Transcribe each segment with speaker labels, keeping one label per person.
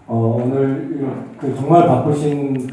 Speaker 1: 오늘 정말 바쁘신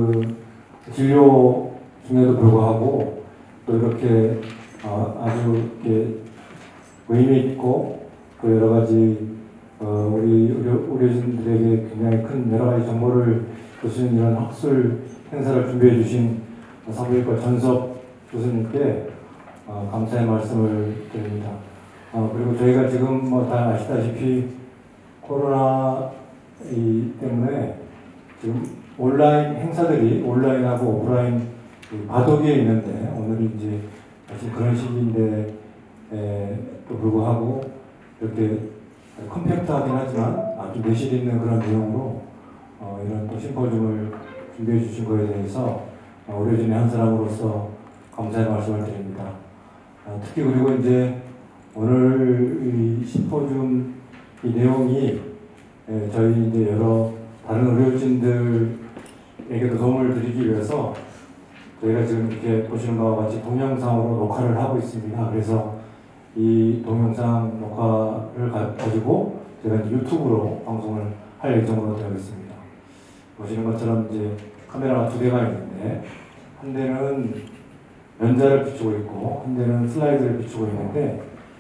Speaker 1: 진료 중에도 불구하고 또 이렇게 아주 이렇게 의미 있고 또 여러 가지 우리 의료진들에게 굉장히 큰 여러 가지 정보를 주시는 이런 학술 행사를 준비해 주신 산부인과 전섭 교수님께 감사의 말씀을 드립니다. 그리고 저희가 지금 다 아시다시피 코로나 때문에 지금 온라인 행사들이 온라인하고 오프라인 바둑에 있는데 오늘이 이제 사실 그런 시기인데 또 불구하고 이렇게 컴팩트하긴 하지만 아주 내실 있는 그런 내용으로 이런 또 심포지움을 준비해 주신 거에 대해서 의료진의 한 사람으로서 감사의 말씀을 드립니다. 특히 그리고 이제 오늘 이 심포지움 이 내용이 저희 이제 여러 다른 의료진들에게도 도움을 드리기 위해서 저희가 지금 이렇게 보시는 바와 같이 동영상으로 녹화를 하고 있습니다. 그래서 이 동영상 녹화를 가지고 제가 이제 유튜브로 방송을 할 예정으로 되어 있습니다. 보시는 것처럼 이제 카메라가 두 대가 있는데 한 대는 연자를 비추고 있고 한 대는 슬라이드를 비추고 있는데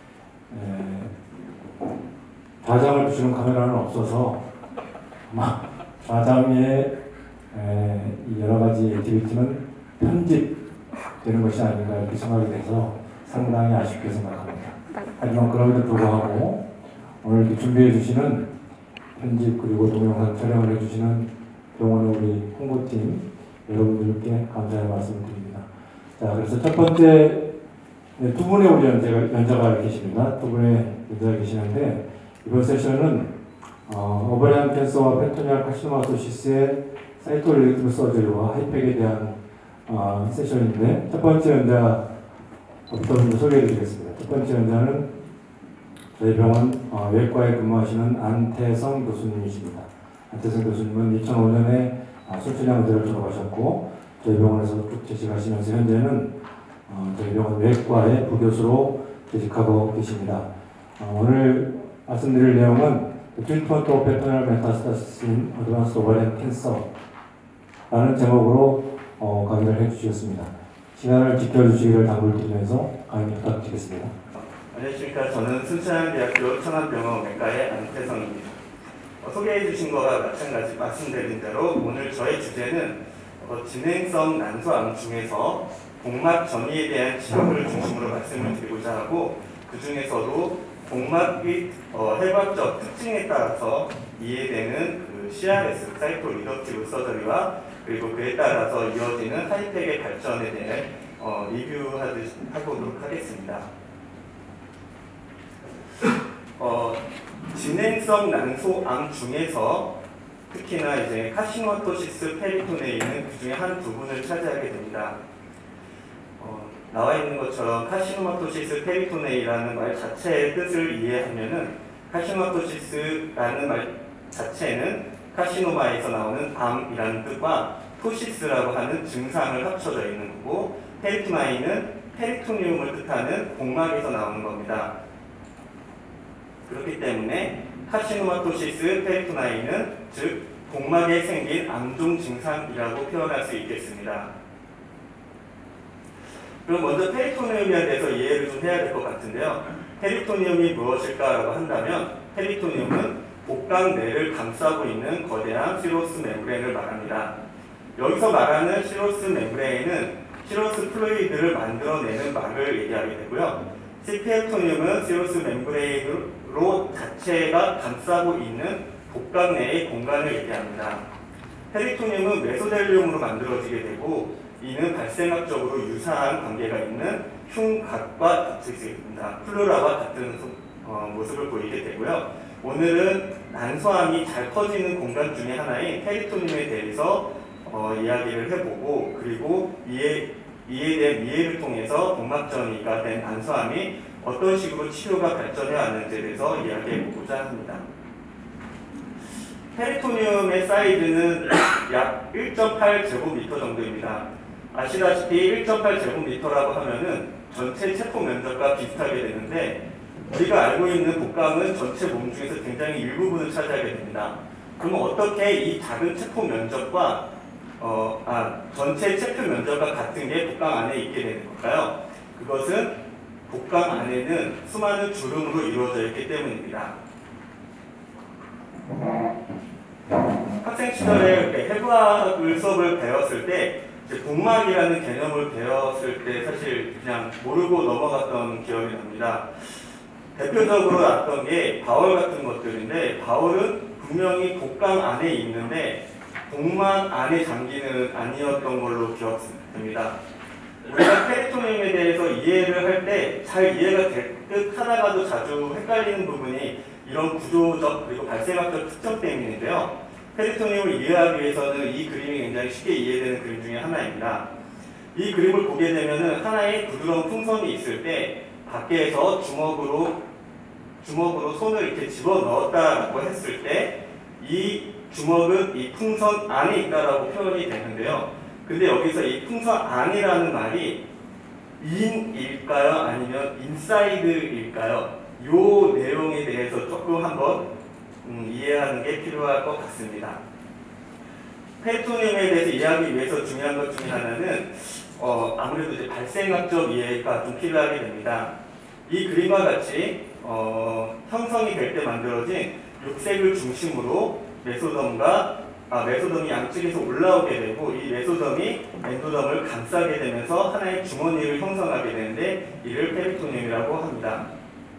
Speaker 1: 좌장을 비추는 카메라는 없어서 아마 좌장의 여러 가지 액티비티는 편집되는 것이 아닌가 이렇게 생각이 돼서 상당히 아쉽게 생각합니다. 하지만 그럼에도 불구하고 오늘 이렇게 준비해 주시는 편집 그리고 동영상 촬영을 해주시는 병원의 우리 홍보팀 여러분들께 감사의 말씀을 드립니다. 자, 그래서 첫 번째 두 분의 우리 연자가 계십니다. 두 분의 연자가 계시는데 이번 세션은 오버리안 캔서와 페토니얼 카시노마토시스의 사이토일렉티브 서저리와 하이팩에 대한 세션인데 첫 번째 연자부터 먼저 소개해 드리겠습니다. 첫 번째 연자는 저희 병원 외과에 근무하시는 안태성 교수님이십니다. 안태성 교수님은 2005년에 순천향 의대를 졸업하셨고 저희 병원에서 쭉 재직하시면서 현재는 저희 병원 외과의 부교수로 재직하고 계십니다. 오늘 말씀드릴 내용은 Treatment of Peritoneal Metastasis in Advanced Ovarian Cancer라는 제목으로 강의를 해주시겠습니다. 시간을 지켜주시기를 당부드리면서 강의 부탁드리겠습니다.
Speaker 2: 안녕하십니까. 저는 순천향대학교 천안병원 외과의 안태성입니다. 소개해 주신 거와 마찬가지 말씀드린 대로 오늘 저의 주제는 진행성 난소암 중에서 복막 전이에 대한 치료를 중심으로 말씀을 드리고자 하고 그 중에서도 복막의 해부학적 특징에 따라서 이해되는 CRS, 사이토 리덕티브 서저리와 그리고 그에 따라서 이어지는 하이팩의 발전에 대해 리뷰하도록 하겠습니다. 진행성 난소암 중에서 특히나 이제 카시노마토시스 페리토네이는 그 중에 한 부분을 차지하게 됩니다. 나와 있는 것처럼 카시노마토시스 페리토네이라는 말 자체의 뜻을 이해하면은 카시노마토시스라는 말 자체는 카시노마에서 나오는 암이라는 뜻과 토시스라고 하는 증상을 합쳐져 있는 거고 페리토나이는 페리토니움을 뜻하는 복막에서 나오는 겁니다. 그렇기 때문에 카시노마토시스 페리토나이는 즉 복막에 생긴 암종 증상이라고 표현할 수 있겠습니다. 그럼 먼저 페리토니움에 대해서 이해를 좀 해야 될 것 같은데요. 페리토니움이 무엇일까라고 한다면 페리토니움은 복강 내를 감싸고 있는 거대한 시로스 멤브레인을 말합니다. 여기서 말하는 시로스 멤브레인은 시로스 플루이드를 만들어내는 막을 얘기하게 되고요. 페리토니움은 시로스 멤브레인으로 자체가 감싸고 있는 복강 내의 공간을 얘기합니다. 페리토니움은 메소델리움으로 만들어지게 되고 이는 발생학적으로 유사한 관계가 있는 흉곽과 같을 수 있습니다. 플루라와 같은 모습을 보이게 되고요. 오늘은 난소암이 잘 퍼지는 공간 중에 하나인 페리토니움에 대해서 이야기를 해보고 그리고 이해된 미해를 통해서 복막전이가 된 난소암이 어떤 식으로 치료가 발전해 왔는지에 대해서 이야기해보고자 합니다. 페리토니움의 사이즈는 약 1.8제곱미터 정도입니다. 아시다시피 1.8제곱미터라고 하면은 전체 체포 면적과 비슷하게 되는데 우리가 알고 있는 복강은 전체 몸 중에서 굉장히 일부분을 차지하게 됩니다. 그럼 어떻게 이 작은 체포 면적과 전체 체표 면적과 같은 게 복강 안에 있게 되는 걸까요? 그것은 복강 안에는 수많은 주름으로 이루어져 있기 때문입니다. 학생 시절에 해부학 수업을 배웠을 때 복막이라는 개념을 배웠을 때 사실 그냥 모르고 넘어갔던 기억이 납니다. 대표적으로 났던 게 바울 같은 것들인데, 바울은 분명히 복강 안에 있는데 복막 안에 장기는 아니었던 걸로 기억됩니다. 우리가 페리토늄에 대해서 이해를 할 때 잘 이해가 될 듯 하다가도 자주 헷갈리는 부분이 이런 구조적 그리고 발생학적 특성 때문인데요. 페리토늄을 이해하기 위해서는 이 그림이 굉장히 쉽게 이해되는 그림 중에 하나입니다. 이 그림을 보게 되면 하나의 부드러운 풍선이 있을 때 밖에서 주먹으로 손을 이렇게 집어넣었다라고 했을 때 이 주먹은 이 풍선 안에 있다라고 표현이 되는데요. 근데 여기서 이 풍선 안이라는 말이 in일까요? 아니면 inside일까요? 이 내용에 대해서 조금 한번 이해하는 게 필요할 것 같습니다. 페리토늄에 대해서 이해하기 위해서 중요한 것 중에 하나는 아무래도 이제 발생학적 이해가 좀 필요하게 됩니다. 이 그림과 같이 형성이 될 때 만들어진 육색을 중심으로 메소덤이 양쪽에서 올라오게 되고 이 메소덤이 엔도덤을 감싸게 되면서 하나의 주머니를 형성하게 되는데 이를 페리토늄이라고 합니다.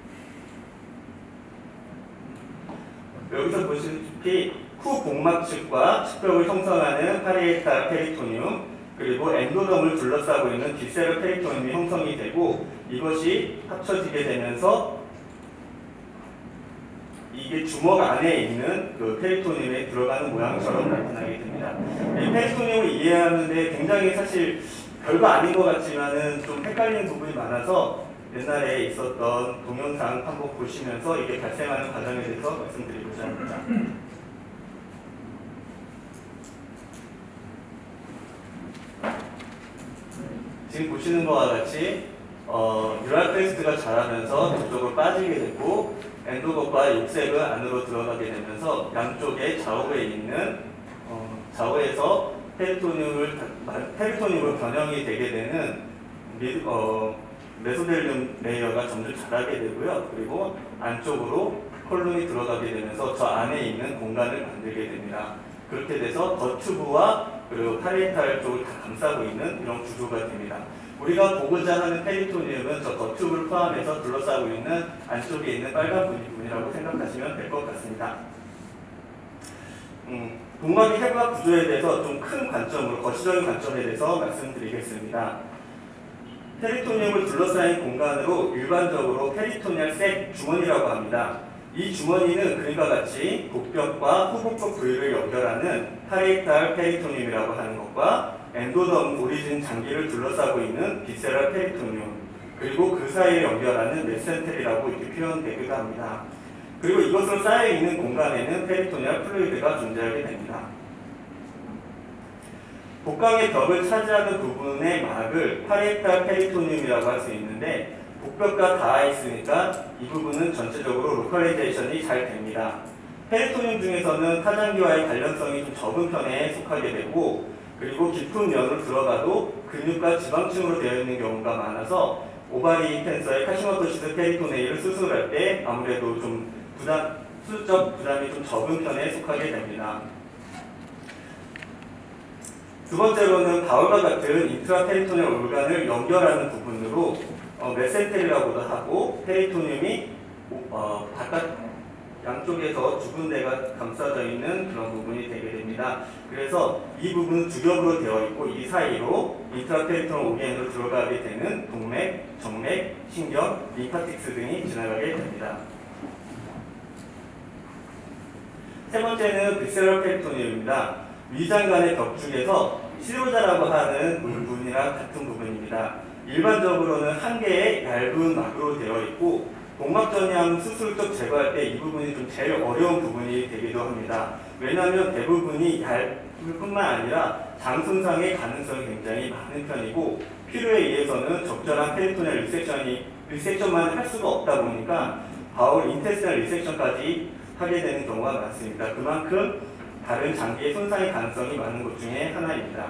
Speaker 2: 여기서 보시다시피 후복막측과 측벽을 형성하는 파리에탈 페리토늄, 그리고 엔도덤을 둘러싸고 있는 비세럴 페리토늄이 형성이 되고 이것이 합쳐지게 되면서 이게 주먹 안에 있는 그 페리토늄에 들어가는 모양처럼 나타나게 됩니다. 이 페리토늄을 이해하는데 굉장히 사실 별거 아닌 것 같지만은 좀 헷갈리는 부분이 많아서 옛날에 있었던 동영상 한번 보시면서 이게 발생하는 과정에 대해서 말씀드리고자 합니다. 지금 보시는 것과 같이 뉴랄크레스트가 자라면서 저쪽으로 빠지게 되고 엔도겉과 육색은 안으로 들어가게 되면서 양쪽에 좌우에 있는 좌우에서 페리토늄으로 변형이 되게 되는 메소델륨 레이어가 점점 자라게 되고요. 그리고 안쪽으로 콜룸이 들어가게 되면서 저 안에 있는 공간을 만들게 됩니다. 그렇게 돼서 겉튜브와 그리고 파리에탈 쪽을 다 감싸고 있는 이런 구조가 됩니다. 우리가 보고자 하는 페리토늄은 저 겉튜브를 포함해서 둘러싸고 있는 안쪽에 있는 빨간 부분이라고 생각하시면 될 것 같습니다. 복막의 해부학 구조에 대해서 좀 큰 관점으로, 거시적인 관점에 대해서 말씀드리겠습니다. 페리토늄을 둘러싸인 공간으로 일반적으로 페리토니얼 색 주머니라고 합니다. 이 주머니는 그림과 같이 복벽과 후복벽 부위를 연결하는 파리에탈 페리토늄이라고 하는 것과 엔도덤 오리진 장기를 둘러싸고 있는 비세럴 페리토늄, 그리고 그 사이에 연결하는 메센텔이라고 이렇게 표현되기도 합니다. 그리고 이것으로 쌓여있는 공간에는 페리토니얼 플루이드가 존재하게 됩니다. 복강의 벽을 차지하는 부분의 막을 파리에탈 페리토늄이라고 할 수 있는데 복벽과 닿아 있으니까 이 부분은 전체적으로 로컬라이제이션이 잘 됩니다. 페리토늄 중에서는 타장기와의 관련성이 좀 적은 편에 속하게 되고, 그리고 깊은 면으로 들어가도 근육과 지방층으로 되어 있는 경우가 많아서 오바리 캔서의 카시모토시스 페리토네이를 수술할 때 아무래도 좀 수술적 부담이 좀 적은 편에 속하게 됩니다. 두 번째로는 바울과 같은 인트라페리토니얼 organ을 연결하는 부분으로 메센텔이라고도 하고, 페리토늄이 바깥 양쪽에서 두 군데가 감싸져 있는 그런 부분이 되게 됩니다. 그래서 이 부분은 두 겹으로 되어 있고 이 사이로 인트라페리토니얼 organ으로 들어가게 되는 동맥, 정맥, 신경, 림파틱스 등이 지나가게 됩니다. 세 번째는 비세럴 페리토늄입니다. 위장관의 벽 중에서 시로자라고 하는 부분이랑 같은 부분입니다. 일반적으로는 한 개의 얇은 막으로 되어 있고 복막전이암 수술적 제거할 때 이 부분이 좀 제일 어려운 부분이 되기도 합니다. 왜냐하면 대부분이 얇을 뿐만 아니라 장 손상의 가능성이 굉장히 많은 편이고 필요에 의해서는 적절한 페리토니얼 리섹션만 할 수가 없다 보니까 바울 인테스널 리섹션까지 하게 되는 경우가 많습니다. 그만큼 다른 장기의 손상의 가능성이 많은 것 중에 하나입니다.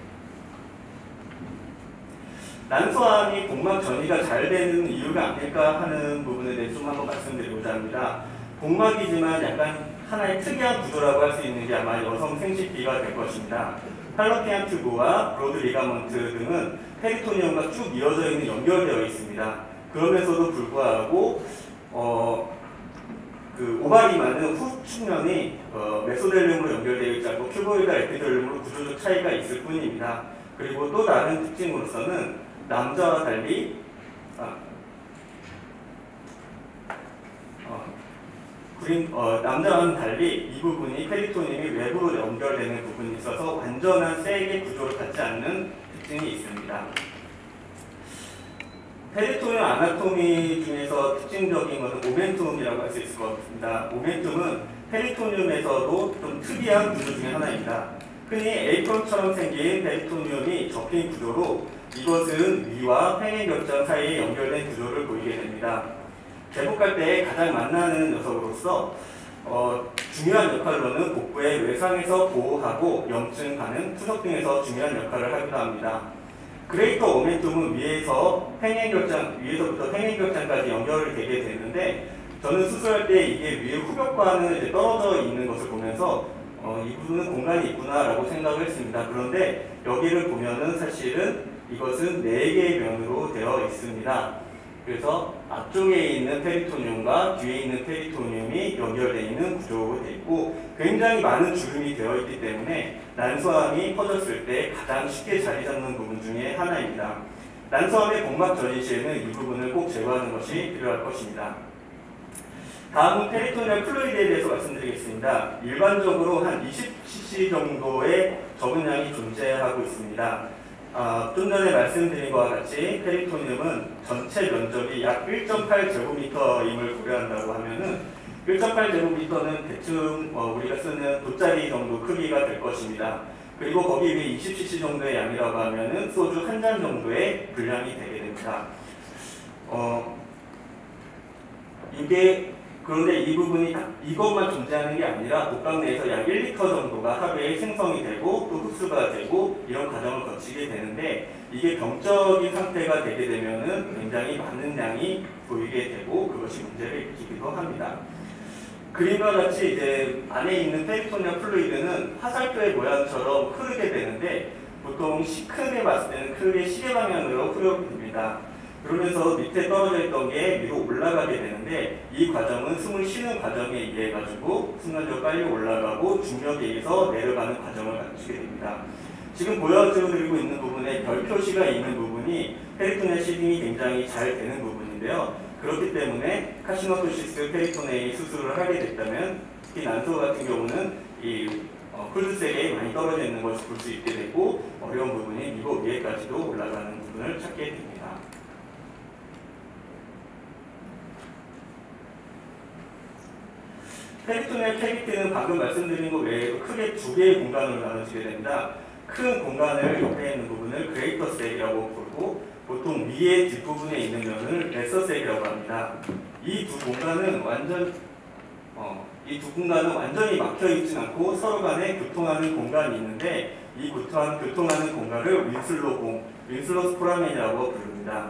Speaker 2: 난소암이 복막 전이가 잘 되는 이유가 아닐까 하는 부분에 대해서 좀 한번 말씀드리고자 합니다. 복막이지만 약간 하나의 특이한 구조라고 할 수 있는 게 아마 여성 생식기가 될 것입니다. 팔로피안 튜브와 브로드 리가먼트 등은 페리토니움과 쭉 이어져 있는 연결되어 있습니다. 그러면서도 불구하고 그 오바리만은 후측면이 메소델륨으로 연결되어 있지 않고 큐보이드와 에피델륨으로 구조적 차이가 있을 뿐입니다. 그리고 또 다른 특징으로서는 남자와는 달리 이 부분이 페리토니움이 외부로 연결되는 부분이 있어서 완전한 셀의 구조를 갖지 않는 특징이 있습니다. 페리토니움 아나토미 중에서 특징적인 것은 오멘툼이라고 할 수 있을 것 같습니다. 오멘툼은 페리토니움에서도 좀 특이한 구조 중에 하나입니다. 흔히 에이프론처럼 생긴 페리토니움이 접힌 구조로 이것은 위와 팽행결장 사이에 연결된 구조를 보이게 됩니다. 개복할 때 가장 만나는 녀석으로서 중요한 역할로는 복부의 외상에서 보호하고 염증 반응, 투석 등에서 중요한 역할을 하기도 합니다. 그레이터 오멘툼은 위에서부터 팽행결장까지 연결이 되게 되는데 저는 수술할 때 이게 위에 후벽과는 이제 떨어져 있는 것을 보면서 이 부분은 공간이 있구나라고 생각을 했습니다. 그런데 여기를 보면은 사실은 이것은 4개의 면으로 되어 있습니다. 그래서 앞쪽에 있는 페리토니움과 뒤에 있는 페리토니움이 연결되어 있는 구조로 되어 있고 굉장히 많은 주름이 되어 있기 때문에 난소암이 퍼졌을 때 가장 쉽게 자리 잡는 부분 중에 하나입니다. 난소암의 복막 전이 시에는 이 부분을 꼭 제거하는 것이 필요할 것입니다. 다음은 페리토니얼 플루이드에 대해서 말씀드리겠습니다. 일반적으로 한 20cc 정도의 적응량이 존재하고 있습니다. 좀 전에 말씀드린 것과 같이 페리토니움은 전체 면적이 약 1.8제곱미터임을 고려한다고 하면은 1.8제곱미터는 대충 우리가 쓰는 돗자리 정도 크기가 될 것입니다. 그리고 거기 위에 20cc 정도의 양이라고 하면은 소주 한 잔 정도의 분량이 되게 됩니다. 그런데 이 부분이 이것만 존재하는 게 아니라 복강 내에서 약 1리터 정도가 하루에 생성이 되고 또 흡수가 되고 이런 과정을 거치게 되는데 이게 병적인 상태가 되게 되면은 굉장히 많은 양이 보이게 되고 그것이 문제를 일으키기도 합니다. 그림과 같이 이제 안에 있는 페리토니얼 플루이드는 화살표의 모양처럼 흐르게 되는데 보통 크게 봤을 때는 크게 시계 방향으로 흐르게 됩니다. 그러면서 밑에 떨어져 있던 게 위로 올라가게 되는데 이 과정은 숨을 쉬는 과정에 의해 가지고 순간적으로 빨리 올라가고 중력에 의해서 내려가는 과정을 갖추게 됩니다. 지금 보여드리고 있는 부분에 별 표시가 있는 부분이 페리토니얼 시딩이 굉장히 잘 되는 부분인데요. 그렇기 때문에 카시노토시스 페리토네이 수술을 하게 됐다면 특히 난소 같은 경우는 이 콜드셀에 많이 떨어져 있는 것을 볼 수 있게 되고 어려운 부분이 이거 위에까지도 올라가는 부분을 찾게 됩니다. 페리토니얼 캐비티는 방금 말씀드린 것 외에도 크게 2개의 공간으로 나눠지게 됩니다. 큰 공간을 옆에 있는 부분을 그레이터 셀이라고 부르고 보통 위에 뒷부분에 있는 면을 레서 셀이라고 합니다. 이 두 공간은 완전히 막혀 있진 않고 서로 간에 교통하는 공간이 있는데 이 교통하는 공간을 윈슬로 스포라멘이라고 부릅니다.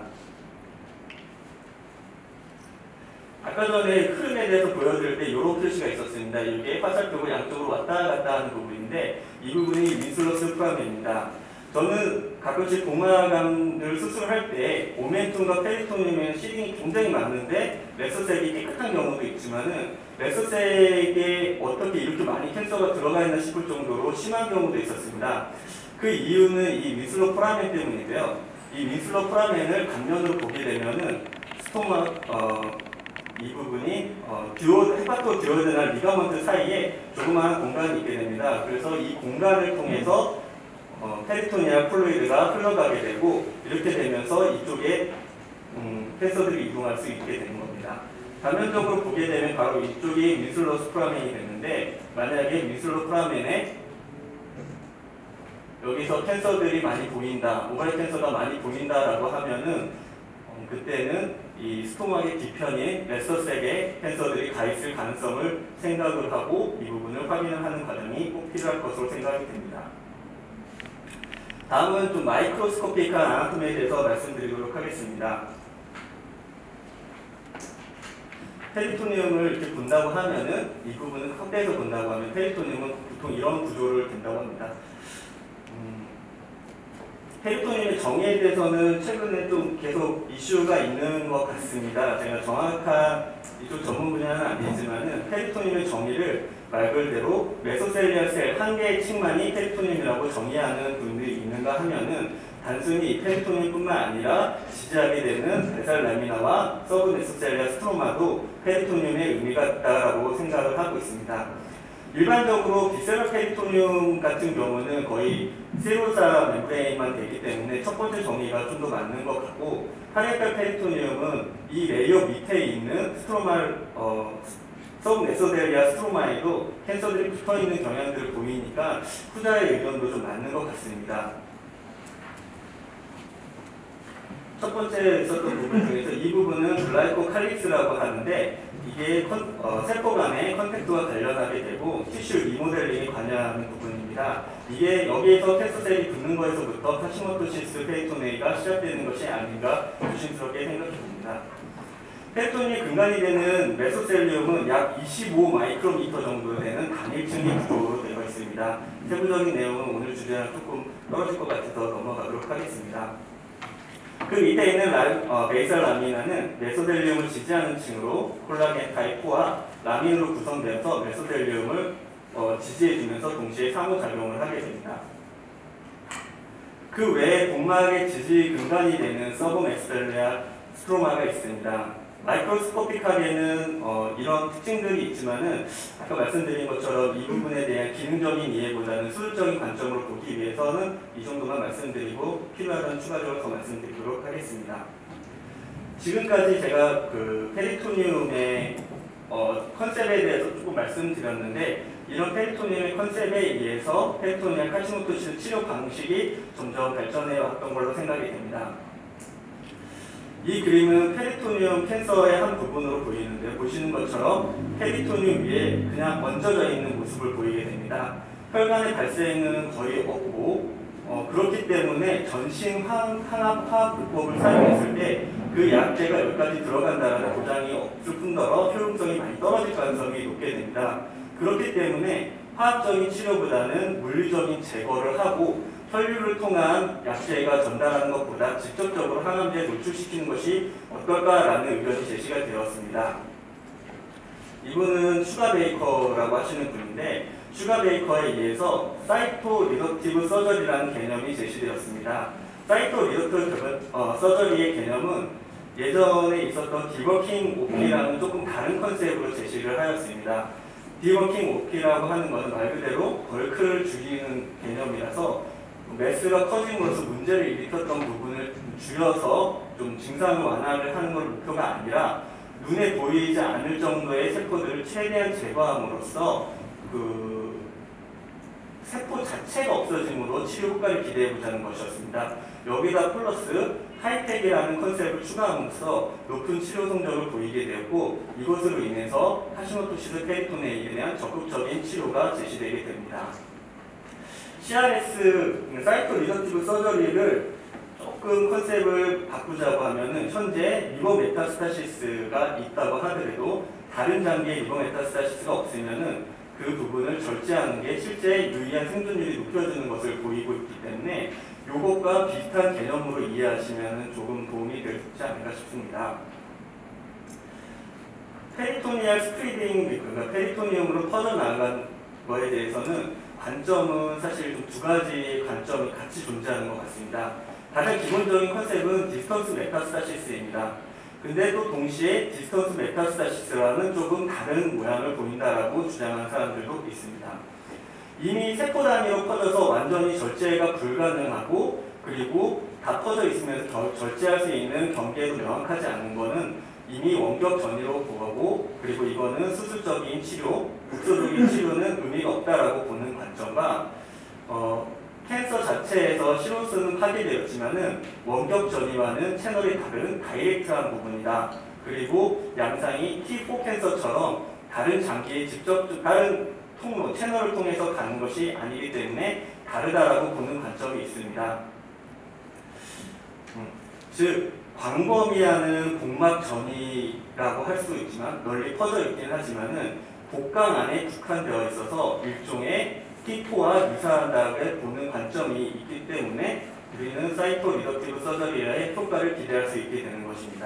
Speaker 2: 아까 전에 흐름에 대해서 보여드릴 때 이런 표시가 있었습니다. 이게 화살표가 양쪽으로 왔다 갔다 하는 부분인데 이 부분이 윈슬로 스포라멘입니다. 저는 가끔씩 복막암을 수술할 때 오멘툼과 페리토니움의 시딩이 굉장히 많은데 레서색이 깨끗한 경우도 있지만은 레서색에 어떻게 이렇게 많이 캔서가 들어가 있나 싶을 정도로 심한 경우도 있었습니다. 그 이유는 이 윈슬로 포라멘 때문인데요. 이 윈슬로 포라멘을 단면으로 보게 되면은 이 부분이 헤파토 듀오데날 리가먼트 사이에 조그마한 공간이 있게 됩니다. 그래서 이 공간을 통해서 페리토니얼 플루이드가 흘러가게 되고 이렇게 되면서 이쪽에 캔서들이 이동할 수 있게 되는 겁니다. 단면적으로 보게 되면 바로 이쪽이 윈슬로 스프라멘이 되는데 만약에 윈슬로 프라멘에 여기서 캔서들이 많이 보인다, 오바리 캔서가 많이 보인다라고 하면은 그때는 이 스토막의 뒤편인 레서색에 캔서들이 가 있을 가능성을 생각을 하고 이 부분을 확인을 하는 과정이 꼭 필요할 것으로 생각이 됩니다. 다음은 좀 마이크로스코픽한 아나토미에 대해서 말씀드리도록 하겠습니다. 페리토니움을 이렇게 본다고 하면은 이 부분을 확대해서 본다고 하면 페리토니움은 보통 이런 구조를 된다고 합니다. 페리토니움의 정의에 대해서는 최근에 좀 계속 이슈가 있는 것 같습니다. 제가 정확한 이쪽 전문 분야는 아니지만은 페리토니움의 정의를 말 그대로 메소셀리아 셀 한 개의 층만이 페리토니움이라고 정의하는 분들이 있는가 하면은 단순히 페리토니움뿐만 아니라 지지하게 되는 베살 라미나와 서브 메소셀리아 스트로마도 페리토니움의 의미가 있다라고 생각을 하고 있습니다. 일반적으로 비세럴 페리토니움 같은 경우는 거의 세로사 멤브레인만 되기 때문에 첫 번째 정의가 좀 더 맞는 것 같고, 파레탈 페리토니움은 이 레이어 밑에 있는 스트로말 서브 메소셀리아 스트로마에도 캔서들이 붙어있는 경향들을 보이니까 후자의 의견도 좀 맞는 것 같습니다. 첫 번째 있었던 부분 중에서 이 부분은 글라이코칼릭스라고 하는데 이게 세포 간의 컨택트와 관련하게 되고 티슈 리모델링에 관여하는 부분입니다. 이게 여기에서 캔서셀이 붙는 거에서부터 하시모토시스 페리토네이가 시작되는 것이 아닌가 조심스럽게 생각해 봅니다. 페리토니움이 근간이 되는 메소셀리움은 약 25 마이크로미터 정도 되는 단일층의 구조로 되어 있습니다. 세부적인 내용은 오늘 주제랑 조금 떨어질 것 같아서 넘어가도록 하겠습니다. 그 밑에 있는 베이설 라미나는 메소셀리움을 지지하는 층으로 콜라겐 타입 4와 라민으로 구성되어서 메소셀리움을 지지해주면서 동시에 상호작용을 하게 됩니다. 그 외에 복막의 지지 근간이 되는 서브 메소셀리아 스트로마가 있습니다. 마이크로스코픽하게는 이런 특징들이 있지만은 아까 말씀드린 것처럼 이 부분에 대한 기능적인 이해보다는 수술적인 관점으로 보기 위해서는 이 정도만 말씀드리고 필요하다면 추가적으로 더 말씀드리도록 하겠습니다. 지금까지 제가 그 페리토니움의 컨셉에 대해서 조금 말씀드렸는데 이런 페리토니움의 컨셉에 의해서 페리토니아 카시모토시스 치료 방식이 점점 발전해 왔던 걸로 생각이 됩니다. 이 그림은 페리토니움 캔서의 한 부분으로 보이는데 보시는 것처럼 페리토니움 위에 그냥 얹어져 있는 모습을 보이게 됩니다. 혈관의 발생은 거의 없고 그렇기 때문에 전신 항압화학요법을 사용했을 때 그 약제가 여기까지 들어간다는 보장이 없을 뿐더러 효용성이 많이 떨어질 가능성이 높게 됩니다. 그렇기 때문에 화학적인 치료보다는 물리적인 제거를 하고 혈류를 통한 약제가 전달하는 것보다 직접적으로 항암제에 노출시키는 것이 어떨까라는 의견이 제시가 되었습니다. 이분은 슈가 베이커라고 하시는 분인데 슈가 베이커에 의해서 사이토 리덕티브 서저리라는 개념이 제시되었습니다. 사이토 리덕티브 서저리의 개념은 예전에 있었던 디버킹 오피라는 조금 다른 컨셉으로 제시를 하였습니다. 디버킹 오피라고 하는 것은 말 그대로 벌크를 줄이는 개념이라서 매스가 커짐으로써 문제를 일으켰던 부분을 줄여서 좀 증상을 완화를 하는 걸 목표가 아니라 눈에 보이지 않을 정도의 세포들을 최대한 제거함으로써 그 세포 자체가 없어짐으로 치료 효과를 기대해보자는 것이었습니다. 여기다 플러스 하이텍이라는 컨셉을 추가함으로써 높은 치료 성적을 보이게 되었고 이것으로 인해서 하시모토시스 페리토네이에 대한 적극적인 치료가 제시되게 됩니다. CRS, 사이토 리덕티브 서저리를 조금 컨셉을 바꾸자고 하면은 현재 리버 메타스타시스가 있다고 하더라도 다른 단계의 리버 메타스타시스가 없으면은 그 부분을 절제하는 게 실제 유의한 생존율이 높여주는 것을 보이고 있기 때문에 이것과 비슷한 개념으로 이해하시면 조금 도움이 되지 않을까 싶습니다. 페리토니얼 스프리딩, 그러니까 페리토니움으로 퍼져나간 거에 대해서는 관점은 사실 좀 두 가지 관점이 같이 존재하는 것 같습니다. 가장 기본적인 컨셉은 디스턴스 메타스타시스입니다. 근데 또 동시에 디스턴스 메타스타시스와는 조금 다른 모양을 보인다라고 주장하는 사람들도 있습니다. 이미 세포 단위로 퍼져서 완전히 절제가 불가능하고 그리고 다 퍼져 있으면서 절제할 수 있는 경계도 명확하지 않은 것은 이미 원격 전이로 보고 그리고 이거는 수술적인 치료, 국소적인 치료는 의미가 없다라고 보는 관점과 캔서 자체에서 시로스는 파괴되었지만은 원격 전이와는 채널이 다른 다이렉트한 부분이다. 그리고 양상이 T4 캔서처럼 다른 장기에 직접 다른 통로, 채널을 통해서 가는 것이 아니기 때문에 다르다라고 보는 관점이 있습니다. 즉 광범위하는 복막 전이라고 할 수 있지만 널리 퍼져 있긴 하지만은 복강 안에 국한되어 있어서 일종의 T4와 유사하다고 보는 관점이 있기 때문에 우리는 사이토 리덕티브 서저리의 효과를 기대할 수 있게 되는 것입니다.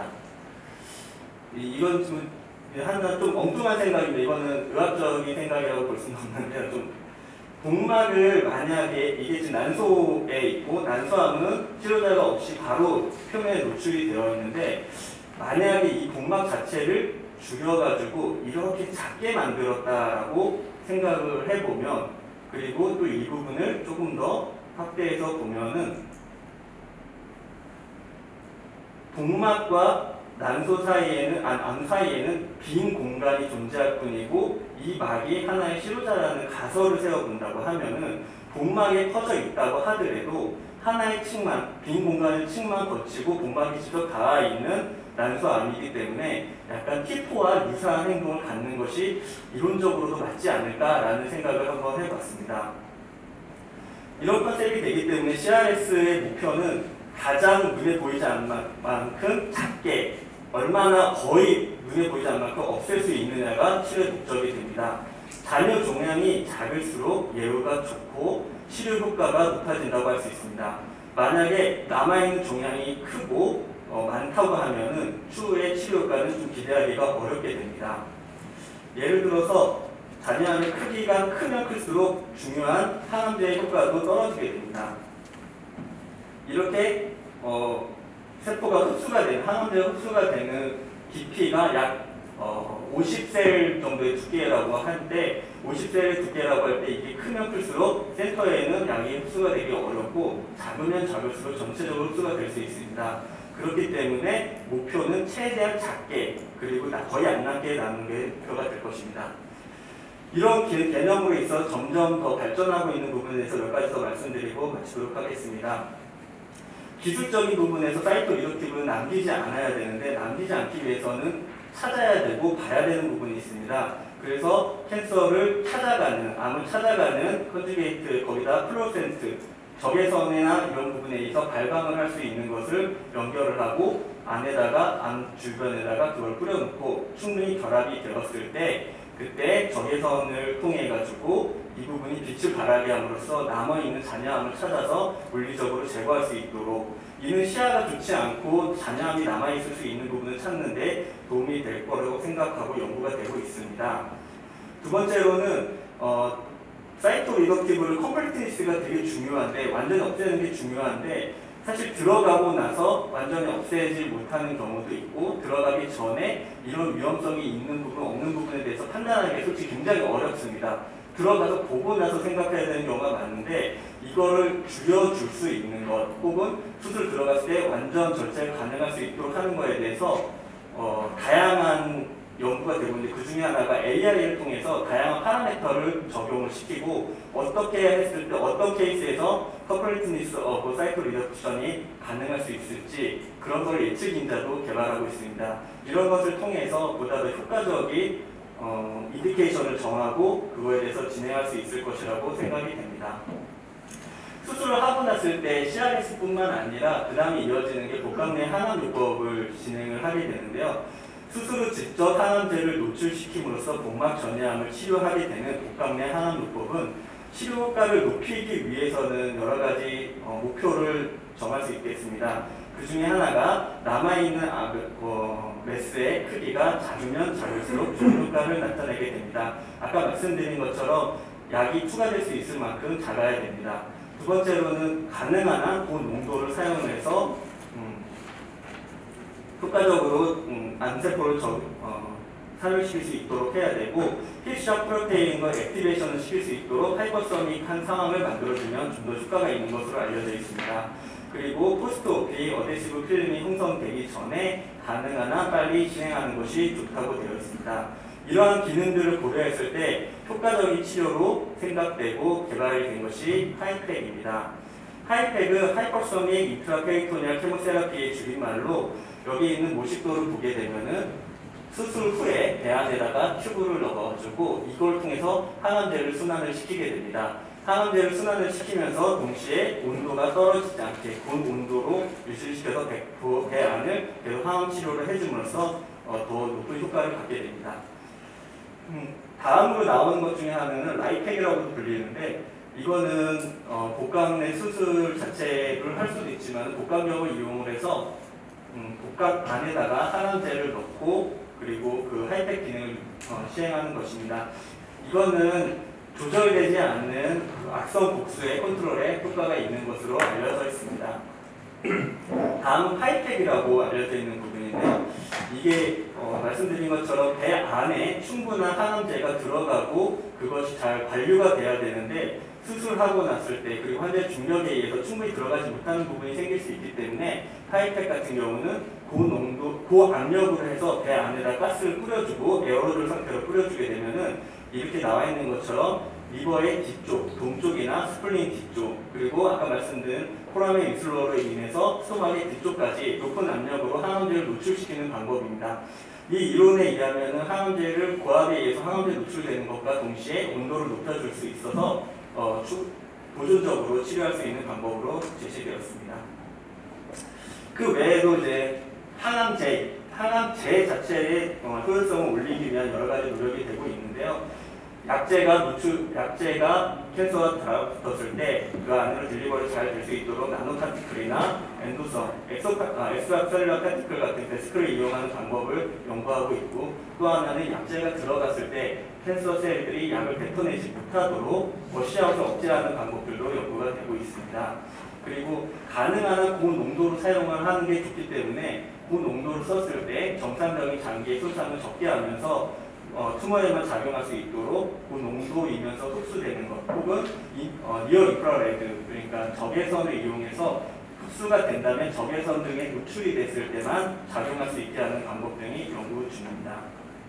Speaker 2: 이건 좀 하나 좀 엉뚱한 생각인데 이거는 의학적인 생각이라고 볼 수는 없는데 좀 복막을 만약에 이게 지금 난소에 있고 난소암은 치료자가 없이 바로 표면에 노출이 되어 있는데 만약에 이 복막 자체를 줄여가지고 이렇게 작게 만들었다라고 생각을 해보면 그리고 또 이 부분을 조금 더 확대해서 보면은 복막과 난소 사이에는 암 사이에는 빈 공간이 존재할 뿐이고 이 막이 하나의 시로자라는 가설을 세워본다고 하면은 복막에 퍼져 있다고 하더라도 하나의 층만 빈 공간의 층만 거치고 복막이 직접 닿아 있는 난소암이기 때문에 약간 T4와 유사한 행동을 갖는 것이 이론적으로도 맞지 않을까라는 생각을 한번 해봤습니다. 이런 컨셉이 되기 때문에 CRS의 목표는 가장 눈에 보이지 않는 만큼 작게 얼마나 거의 눈에 보이지 않는 만큼 없앨 수 있느냐가 치료의 목적이 됩니다. 잔여 종양이 작을수록 예후가 좋고 치료 효과가 높아진다고 할 수 있습니다. 만약에 남아있는 종양이 크고 많다고 하면은 추후에 치료 효과는 좀 기대하기가 어렵게 됩니다. 예를 들어서 잔여암의 크기가 크면 클수록 중요한 항암제의 효과도 떨어지게 됩니다. 이렇게 세포가 흡수가 되는 항암제가 흡수가 되는 깊이가 약 50셀 정도의 두께라고 하는데 50셀의 두께라고 할 때 이게 크면 클수록 센터에는 약이 흡수가 되기 어렵고 작으면 작을수록 전체적으로 흡수가 될 수 있습니다. 그렇기 때문에 목표는 최대한 작게 그리고 거의 안 남게 나누는 게 목표가 될 것입니다. 이런 개념으로 있어 점점 더 발전하고 있는 부분에 대해서 몇 가지 더 말씀드리고 마치도록 하겠습니다. 기술적인 부분에서 사이토 리덕티브는 남기지 않아야 되는데 남기지 않기 위해서는 찾아야 되고 봐야 되는 부분이 있습니다. 그래서 캔서를 찾아가는, 암을 찾아가는 컨주게이트 거기다 플로센트 적외선이나 이런 부분에 있어 발광을 할 수 있는 것을 연결을 하고 안에다가 암 주변에다가 그걸 뿌려놓고 충분히 결합이 되었을 때 그때 적외선을 통해 가지고 이 부분이 빛을 발하게 함으로써 남아있는 잔여암을 찾아서 물리적으로 제거할 수 있도록 이는 시야가 좋지 않고 잔여암이 남아있을 수 있는 부분을 찾는데 도움이 될 거라고 생각하고 연구가 되고 있습니다. 두 번째로는 사이토 리덕티브를 컴플리트니스가 되게 중요한데 완전히 없애는 게 중요한데 사실 들어가고 나서 완전히 없애지 못하는 경우도 있고 들어가기 전에 이런 위험성이 있는 부분 없는 부분에 대해서 판단하기 솔직히 굉장히 어렵습니다. 들어가서 보고 나서 생각해야 되는 경우가 많은데 이거를 줄여줄 수 있는 것 혹은 수술 들어갔을 때 완전 절제가 가능할 수 있도록 하는 것에 대해서 다양한 연구가 되고 있는데 그 중에 하나가 AI를 통해서 다양한 파라미터를 적용을 시키고 어떻게 했을 때 어떤 케이스에서 컴플리트니스 오브 사이토 리덕션이 가능할 수 있을지 그런 걸 예측 인자도 개발하고 있습니다. 이런 것을 통해서 보다 더 효과적인 인디케이션을 정하고 그거에 대해서 진행할 수 있을 것이라고 생각이 됩니다. 수술을 하고 났을 때 CRS뿐만 아니라 그 다음에 이어지는 게 복강 내 항암요법을 진행을 하게 되는데요. 수술 후 직접 항암제를 노출시킴으로써 복막 전이암을 치료하게 되는 복강 내 항암요법은 치료 효과를 높이기 위해서는 여러 가지 목표를 정할 수 있겠습니다. 그 중에 하나가 남아있는 메스의 크기가 작으면 작을수록 좋은 효과를 나타내게 됩니다. 아까 말씀드린 것처럼 약이 추가될 수 있을 만큼 작아야 됩니다. 두 번째로는 가능한 한 고농도를 사용해서 효과적으로 암세포를 살려시킬 수 있도록 해야 되고 힐샵 프로테인과 액티베이션을 시킬 수 있도록 하이퍼소닉한 상황을 만들어주면 좀 더 효과가 있는 것으로 알려져 있습니다. 그리고 포스트오피 어데시브 필름이 형성되기 전에 가능한 한 빨리 진행하는 것이 좋다고 되어 있습니다. 이러한 기능들을 고려했을 때 효과적인 치료로 생각되고 개발이 된 것이 하이팩입니다. 하이팩은 하이퍼소닉 인트라페리토니얼 케모세라피의 줄임말로 여기 있는 모식도를 보게 되면은 수술 후에 배 안에다가 튜브를 넣어주고 이걸 통해서 항암제를 순환을 시키게 됩니다. 항암제를 순환을 시키면서 동시에 온도가 떨어지지 않게 본 온도로 유지시켜서 배 안을 계속 항암 치료를 해줌으로써 더 높은 효과를 갖게 됩니다. 다음으로 나오는 것 중에 하나는 라이팩이라고도 불리는데 이거는 복강내 수술 자체를 할 수도 있지만 복강경을 이용을 해서 복강 안에다가 항암제를 넣고 그리고 그 하이팩 기능을 시행하는 것입니다. 이거는 조절되지 않는 악성 복수의 컨트롤에 효과가 있는 것으로 알려져 있습니다. 다음은 하이팩이라고 알려져 있는 부분인데요. 이게 말씀드린 것처럼 배 안에 충분한 항암제가 들어가고 그것이 잘 관리가 돼야 되는데 수술하고 났을 때 그리고 환자의 중력에 의해서 충분히 들어가지 못하는 부분이 생길 수 있기 때문에 하이팩 같은 경우는 고농도, 고압력으로 해서 배 안에다 가스를 뿌려주고 에어로졸 상태로 뿌려주게 되면은 이렇게 나와 있는 것처럼 리버의 뒤쪽, 동쪽이나 스플린 뒤쪽 그리고 아까 말씀드린 포라멘 윈슬로우로 인해서 소막의 뒤쪽까지 높은 압력으로 항암제를 노출시키는 방법입니다. 이 이론에 의하면 항암제를 고압에 의해서 항암제 노출되는 것과 동시에 온도를 높여줄 수 있어서 보존적으로 치료할 수 있는 방법으로 제시되었습니다. 그 외에도 이제 항암제 자체의 효율성을 올리기 위한 여러 가지 노력이 되고 있는데요. 약제가 캔서가 붙었을 때 그 안으로 딜리버리 잘 될 수 있도록 나노파티클이나 엔도성, 엑스트라셀룰러 파티클 같은 데스크를 이용하는 방법을 연구하고 있고 또 하나는 약제가 들어갔을 때 캔서 셀들이 약을 뱉어내지 못하도록 워시아웃을 억제하는 방법들도 연구가 되고 있습니다. 그리고 가능한 한 고농도로 사용을 하는 게 좋기 때문에 고농도를 썼을 때 정상적인 장기의 손상을 적게 하면서 투머에만 작용할 수 있도록 고농도이면서 흡수되는 것 혹은 니어 인프라레드 그러니까 적외선을 이용해서 흡수가 된다면 적외선 등에 노출이 됐을 때만 작용할 수 있게 하는 방법 등이 연구 중입니다.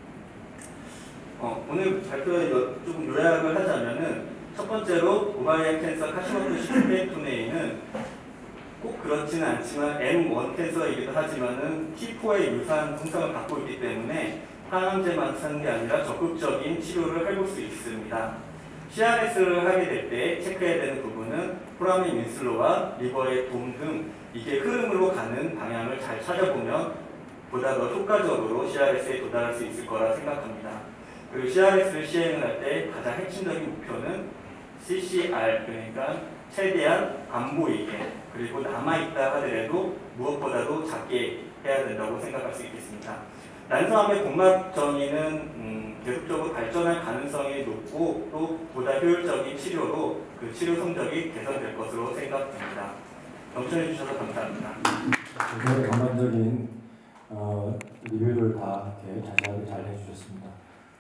Speaker 2: 오늘 발표에 조금 요약을 하자면은 첫 번째로 오바리안 캔서 카시모토 시스템토네이는 꼭 그렇지는 않지만 M1 캔서이기도 하지만은 T4의 유사한 성성을 갖고 있기 때문에 항암제만 쓰는 게 아니라 적극적인 치료를 해볼 수 있습니다. CRS를 하게 될 때 체크해야 되는 부분은 포라멘 윈슬로와 리버의 돔 등 이게 흐름으로 가는 방향을 잘 찾아보면 보다 더 효과적으로 CRS에 도달할 수 있을 거라 생각합니다. 그리고 CRS를 시행을 할 때 가장 핵심적인 목표는 CCR 그러니까 최대한 안 보이게 그리고 남아있다 하더라도 무엇보다도 작게 해야 된다고 생각할 수 있겠습니다. 난소암의 복막 전이는 계속적으로 발전할 가능성이 높고 또 보다 효율적인 치료로 그 치료 성적이 개선될 것으로 생각됩니다. 경청해 주셔서 감사합니다.
Speaker 1: 굉장히 전반적인 리뷰를 다 이렇게 자세하게 잘 해주셨습니다.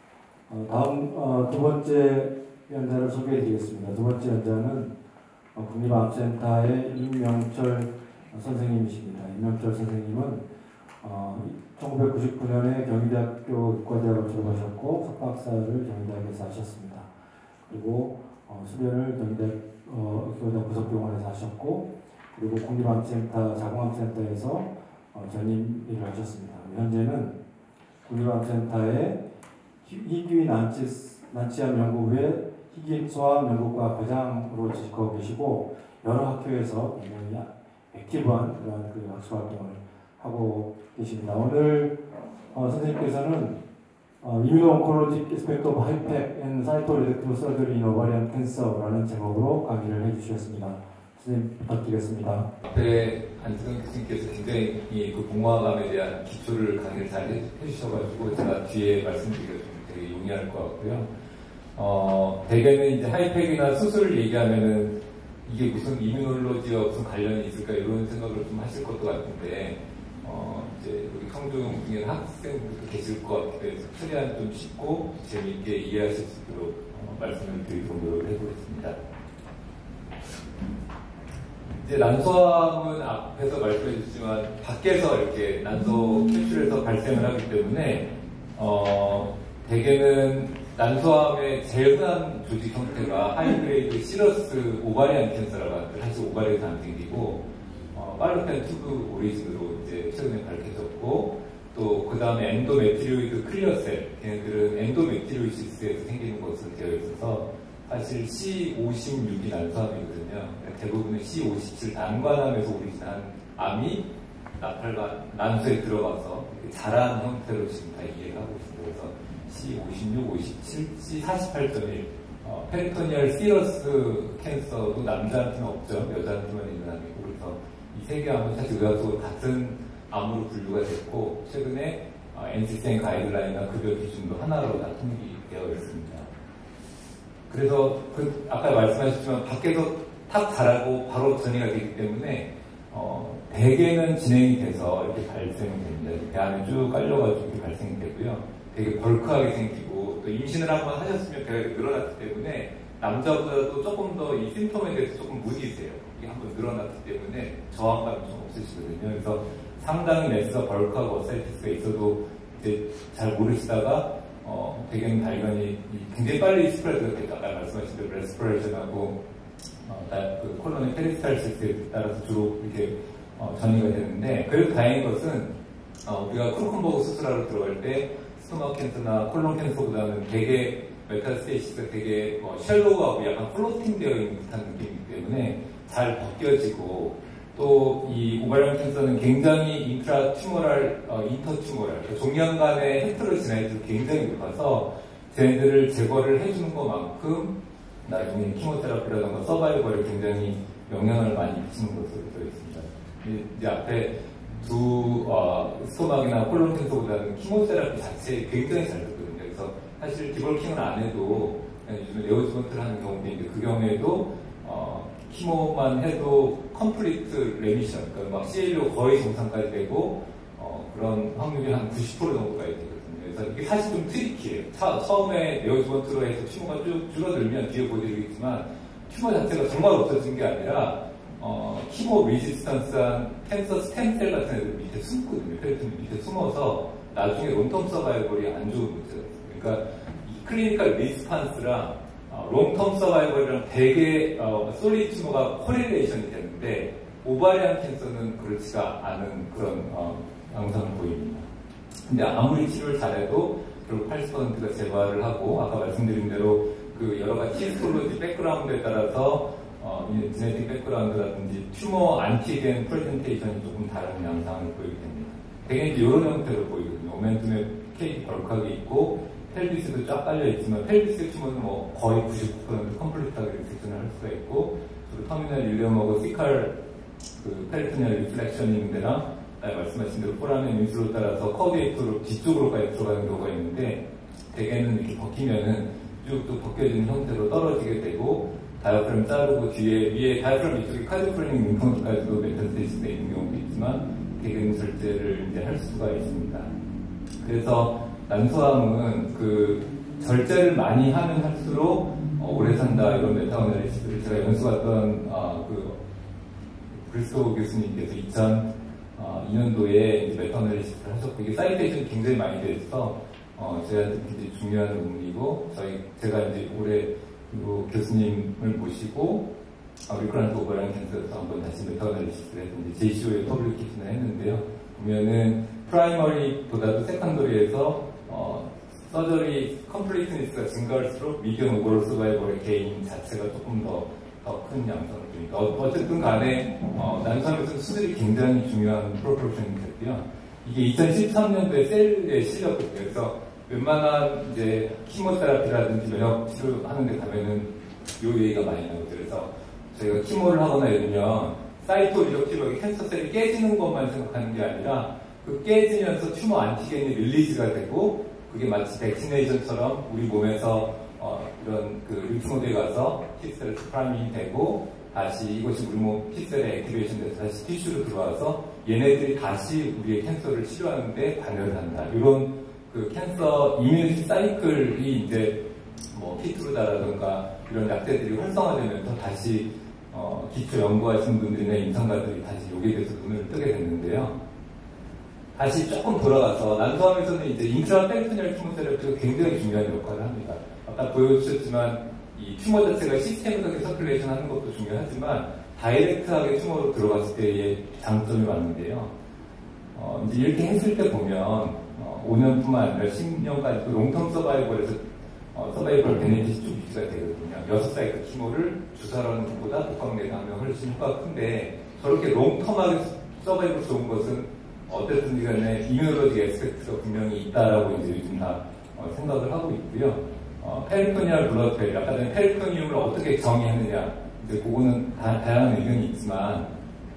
Speaker 1: 다음 두 번째 연자를 소개해 드리겠습니다. 두 번째 연자는 국립암센터의 임명철 선생님이십니다. 임명철 선생님은 1999년에 경희대학교 의과대학을 졸업하셨고 석박사를 경희대학에서 하셨습니다. 그리고 수련을 경희대 의과대학 부속병원에서 하셨고 그리고 국립암센터 자궁암센터에서 전임 일을 하셨습니다. 현재는 국립암센터의 희귀 난치암 연구부의 희귀 소아암 연구과 과장으로 지직하고 계시고 여러 학교에서 굉장히 액티브한 그런 그 학술 활동을 하고 계십니다. 오늘 선생님께서는 Immuno-Oncologic Aspect of High-Pack and Cytoreductive Surgery in Ovarian Cancer라는 제목으로 강의를 해주셨습니다. 선생님 부탁드리겠습니다.
Speaker 3: 앞에 안승현 교수님께서 굉장히 그 봉화감에 대한 기초를 강의를 잘 해주셔가지고 제가 뒤에 말씀드리기가 좀 되게 용이할 것 같고요. 대개는 이제 하이팩이나 수술을 얘기하면은 이게 무슨 이뮤놀로지와 무슨 관련이 있을까 이런 생각을 좀 하실 것도 같은데 이제 우리 성중 중에 학생분들도 계실 것 같기도 해서 최대한 좀 쉽고 재미있게 이해하실 수 있도록 말씀을 드리도록 노력을 해보겠습니다. 이제 난소암은 앞에서 말씀해 주셨지만 밖에서 이렇게 난소 캡슐에서 발생을 하기 때문에 대개는 난소암의 제일 흔한 조직 형태가 하이그레이드 시러스 오바리안 캔서라고 하는데 사실 오바리에서 안 생기고 팔로펜 튜브 오리진으로 이제 최근에 밝혀졌고 또 그 다음에 엔도메트리오이드 클리어셀 걔네들은 엔도메트리오시스에서 생기는 것으로 되어 있어서 사실 C56이 난소암이거든요. 대부분은 C57 난관암에서 오리진한 암이 난소에 들어가서 자란 형태로 지금 다 이해를 하고 있습니다. 그래서 C56, 57, C48.1 페리토니얼 시러스 캔서도 남자한테는 없죠. 여자한테만 있는 암이고 그래서 이 세 개 암은 사실 의학적으로 같은 암으로 분류가 됐고 최근에 NCCN 가이드라인과 급여 기준도 하나로 다 통기되어 있습니다. 그래서 아까 말씀하셨지만 밖에서 탁 자라고 바로 전이가 되기 때문에 대개는 진행이 돼서 이렇게 발생이 됩니다. 배 안에 쭉 깔려가지고 이렇게 발생이 되고요. 되게 벌크하게 생기고 또 임신을 한번 하셨으면 배가 늘어났기 때문에 남자보다도 조금 더 이 심텀에 대해서 조금 무디세요. 이게 한번 늘어났기 때문에 저항감이 좀 없으시거든요. 그래서 상당히 메스가 벌크하고 어사이티스가 있어도 이제 잘 모르시다가 대개는 발견이 굉장히 빨리 스프레드가 되죠. 아까 말씀하신 대로 레스퍼레이션하고 그 콜론의 페리스탈시스에 따라서 주로 이렇게 전이가 되는데 그래도 다행인 것은 우리가 크루큰버그 수술하러 들어갈 때 스토막 캔서나 콜론 캔서보다는 되게 메타스테이시스가 되게 쉘로우하고 약간 플로팅 되어 있는 듯한 느낌이기 때문에 잘 벗겨지고 또 이 오바리언 캔서는 굉장히 인터 튜모랄 종양 간의 획토를 지나이도 굉장히 높아서 쟤네들을 제거를 해주는 것만큼 나중에 키모테라피라든가 서바이벌에 굉장히 영향을 많이 미치는 것으로 되어 있습니다. 이제 앞에 두 스토막이나 콜론 캔서보다는 키모테라피 자체에 굉장히 잘 듣거든요. 그래서 사실 디볼킹을 안 해도 요즘에 네오지먼트를 하는 경우도 있는데 그 경우에도 키모만 해도 컴플리트 레미션, 그러니까 막 CLO 거의 정상까지 되고 그런 확률이 한 90% 정도까지 되거든요. 그래서 이게 사실 좀 트리키해요. 처음에 네오지먼트로 해서 튜머가 쭉 줄어들면 뒤에 보여드리겠지만 튜머 자체가 정말 없어진 게 아니라 키모 리지스턴스한 캔서 스템셀 같은 애들 밑에 숨거든요. 페리톤 밑에 숨어서 나중에 롱텀 서바이벌이 안 좋은 문제가 있어요. 그러니까 이 클리니컬 리스판스랑 롱텀 서바이벌이랑 되게 솔리드 튜머가 코릴레이션이 되는데 오바리안 캔서는 그렇지가 않은 그런 양상을 보입니다. 근데 아무리 치료를 잘해도 결국 80%가 재발을 하고 아까 말씀드린 대로 그 여러 가지 히스톨로지 백그라운드에 따라서 지네틱 백그라운드라든지 튜머 안티겐 프레젠테이션이 조금 다른 양상을 보이게 됩니다. 되게 이제 이런 형태로 보이거든요. 오멘툼에 케이크 벌크하게 있고 펠비스도 쫙 깔려있지만 펠비스 튜머는 뭐 거의 99% 컴플리트하게 리섹션을 할 수가 있고 그리고 터미널 윌리엄하고 시칼 그 페리토니얼 리플렉션이 있는 데랑 말씀하신 대로 포라멘 인술로 따라서 커브웨이프로 뒤쪽으로까지 들어가는 경우가 있는데 대개는 이렇게 벗기면은 쭉 또 벗겨지는 형태로 떨어지게 되고 다이어프램 자르고 뒤에 위에 다이어프램 이쪽에 카디오프레밍 림프노드까지도 메타스테이시스가 있는 경우도 있지만 대개는 절제를 이제 할 수가 있습니다. 그래서 난소암은 그 절제를 많이 하면 할수록 오래 산다 이런 메타어널리시스를 제가 연수했던 그 브리스토 교수님께서 2002년도에 메타어널리시스를 하셨고 이게 사이테이션이 굉장히 많이 돼 있어서 저희한테 굉장히 중요한 논문이고 제가 이제 올해 교수님을 모시고 리크란트 오바리언 캔서에서 한번 다시 메타어널리시스를 해서 이제 JCO에 퍼블리케이션을 했는데요. 보면은 프라이머리보다도 세컨더리에서 서저리 컴플리트니스가 증가할수록 미디엄 오버롤 서바이벌의 개인 자체가 조금 더 큰 양상을 보니까 어쨌든 간에 난소암에서는 수술이 굉장히 중요한 프로포션이 됐고요. 이게 2013년도에 셀에 실렸거든요. 그래서 웬만한 이제 키모테라피라든지 면역 치료하는 데 가면은 요 얘기가 많이 나오죠. 그래서 저희가 키모를 하거나 이러면 사이토 리덕티브하게 캔서 셀이 깨지는 것만 생각하는 게 아니라 그 깨지면서 튜머 안티겐이 릴리즈가 되고 그게 마치 백시네이션처럼 우리 몸에서 이런 그 림프노드에 가서 T셀 프라이밍이 되고 다시 이것이 우리 몸 T셀에 액티베이션 돼서 다시 티슈로 들어와서 얘네들이 다시 우리의 캔서를 치료하는데 관여를 한다. 이런 그 캔서 이뮤니티 사이클이 이제 뭐 키트루다라든가 이런 약제들이 활성화되면서 다시 기초 연구하신 분들이나 임상가들이 다시 여기에 대해서 눈을 뜨게 됐는데요. 다시 조금 돌아가서 난소암에서는 이제 인트라페리토니얼 키모테라피가 굉장히 중요한 역할을 합니다. 아까 보여주셨지만 이 튜머 자체가 시스템적인 서큘레이션 하는 것도 중요하지만 다이렉트하게 튜머로 들어갔을 때의 장점이 많은데요. 이제 이렇게 했을 때 보면 5년뿐만 아니라 10년까지 그 롱텀 서바이벌에서 서바이벌 베네핏이 좀 유지가 되거든요. 6사이클 키모를 주사로 하는 것보다 복강내가 하면 훨씬 효과가 큰데 저렇게 롱텀하게 서바이벌 좋은 것은 어쨌든 간에 이뮤놀로지 에스펙트가 분명히 있다라고 이제 요즘 다 생각을 하고 있고요. 페리토니얼 블러드 아까 전에 페리토니움을 어떻게 정의하느냐 이제 그거는 다양한 의견이 있지만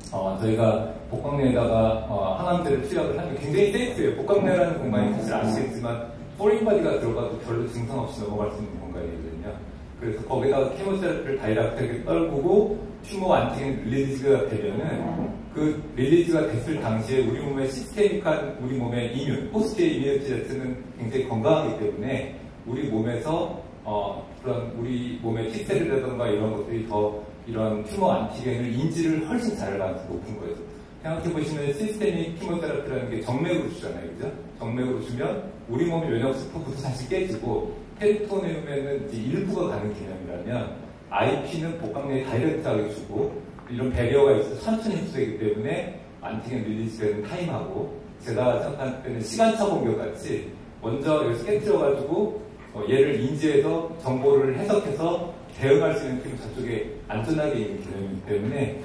Speaker 3: 저희가 복강내에다가 항암제를 투약을 하면 굉장히 세이프해요. 복강내라는 공간이 사실 아시겠지만 포린바디가 들어가도 별로 증상 없이 넘어갈 수 있는 공간이거든요. 그래서 거기다가 케모테라피를 다이렉트하게 떨구고 튜머 안티겐 릴리즈가 되면은 그 릴리즈가 됐을 당시에 우리 몸의 시스테믹한 우리 몸의 이뮨, 호스트의 이뮤니티 자체는 굉장히 건강하기 때문에 우리 몸에서 그런 우리 몸의 T셀이라든가 이런 것들이 더 이런 튜머 안티겐을 인지를 훨씬 잘할 가능성이 높은 거예요. 생각해보시면 시스테믹 키모테라피라는 게 정맥으로 주잖아요. 그죠? 정맥으로 주면 우리 몸의 면역세포부터 사실 깨지고 페리토니움에는 이제 일부가 가는 개념이라면 IP는 복강내에 다이렉트하게 주고 이런 배리어가 있어서 천천히 흡수되기 때문에 안티겐 릴리즈되는 타임하고 제가 생각할 때는 시간차 공격같이 먼저 여기서 깨뜨려가지고 얘를 인지해서 정보를 해석해서 대응할 수 있는 팀 저쪽에 안전하게 있는 개념이기 때문에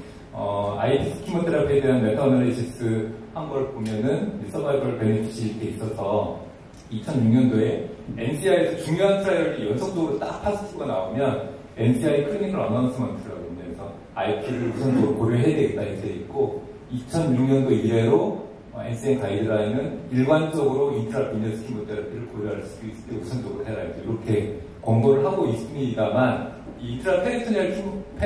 Speaker 3: IP 키모테라피에 대한 메타어널리시스 한 걸 보면은 서바이벌 베네핏이 이렇게 있어서 2006년도에 NCI에서 중요한 트라이얼이 연속적으로 딱 파스티브가 나오면 NCI 클리니컬 어나운스먼트라고 하면서 IP를 우선적으로 고려해야 되겠다 이렇게 있고 2006년도 이래로 NCI 가이드라인은 일관적으로 인트라비너스 키모테라피를 고려할 수 있을 때 우선적으로 해라 이렇게 권고를 하고 있습니다만 이 인트라페리토니얼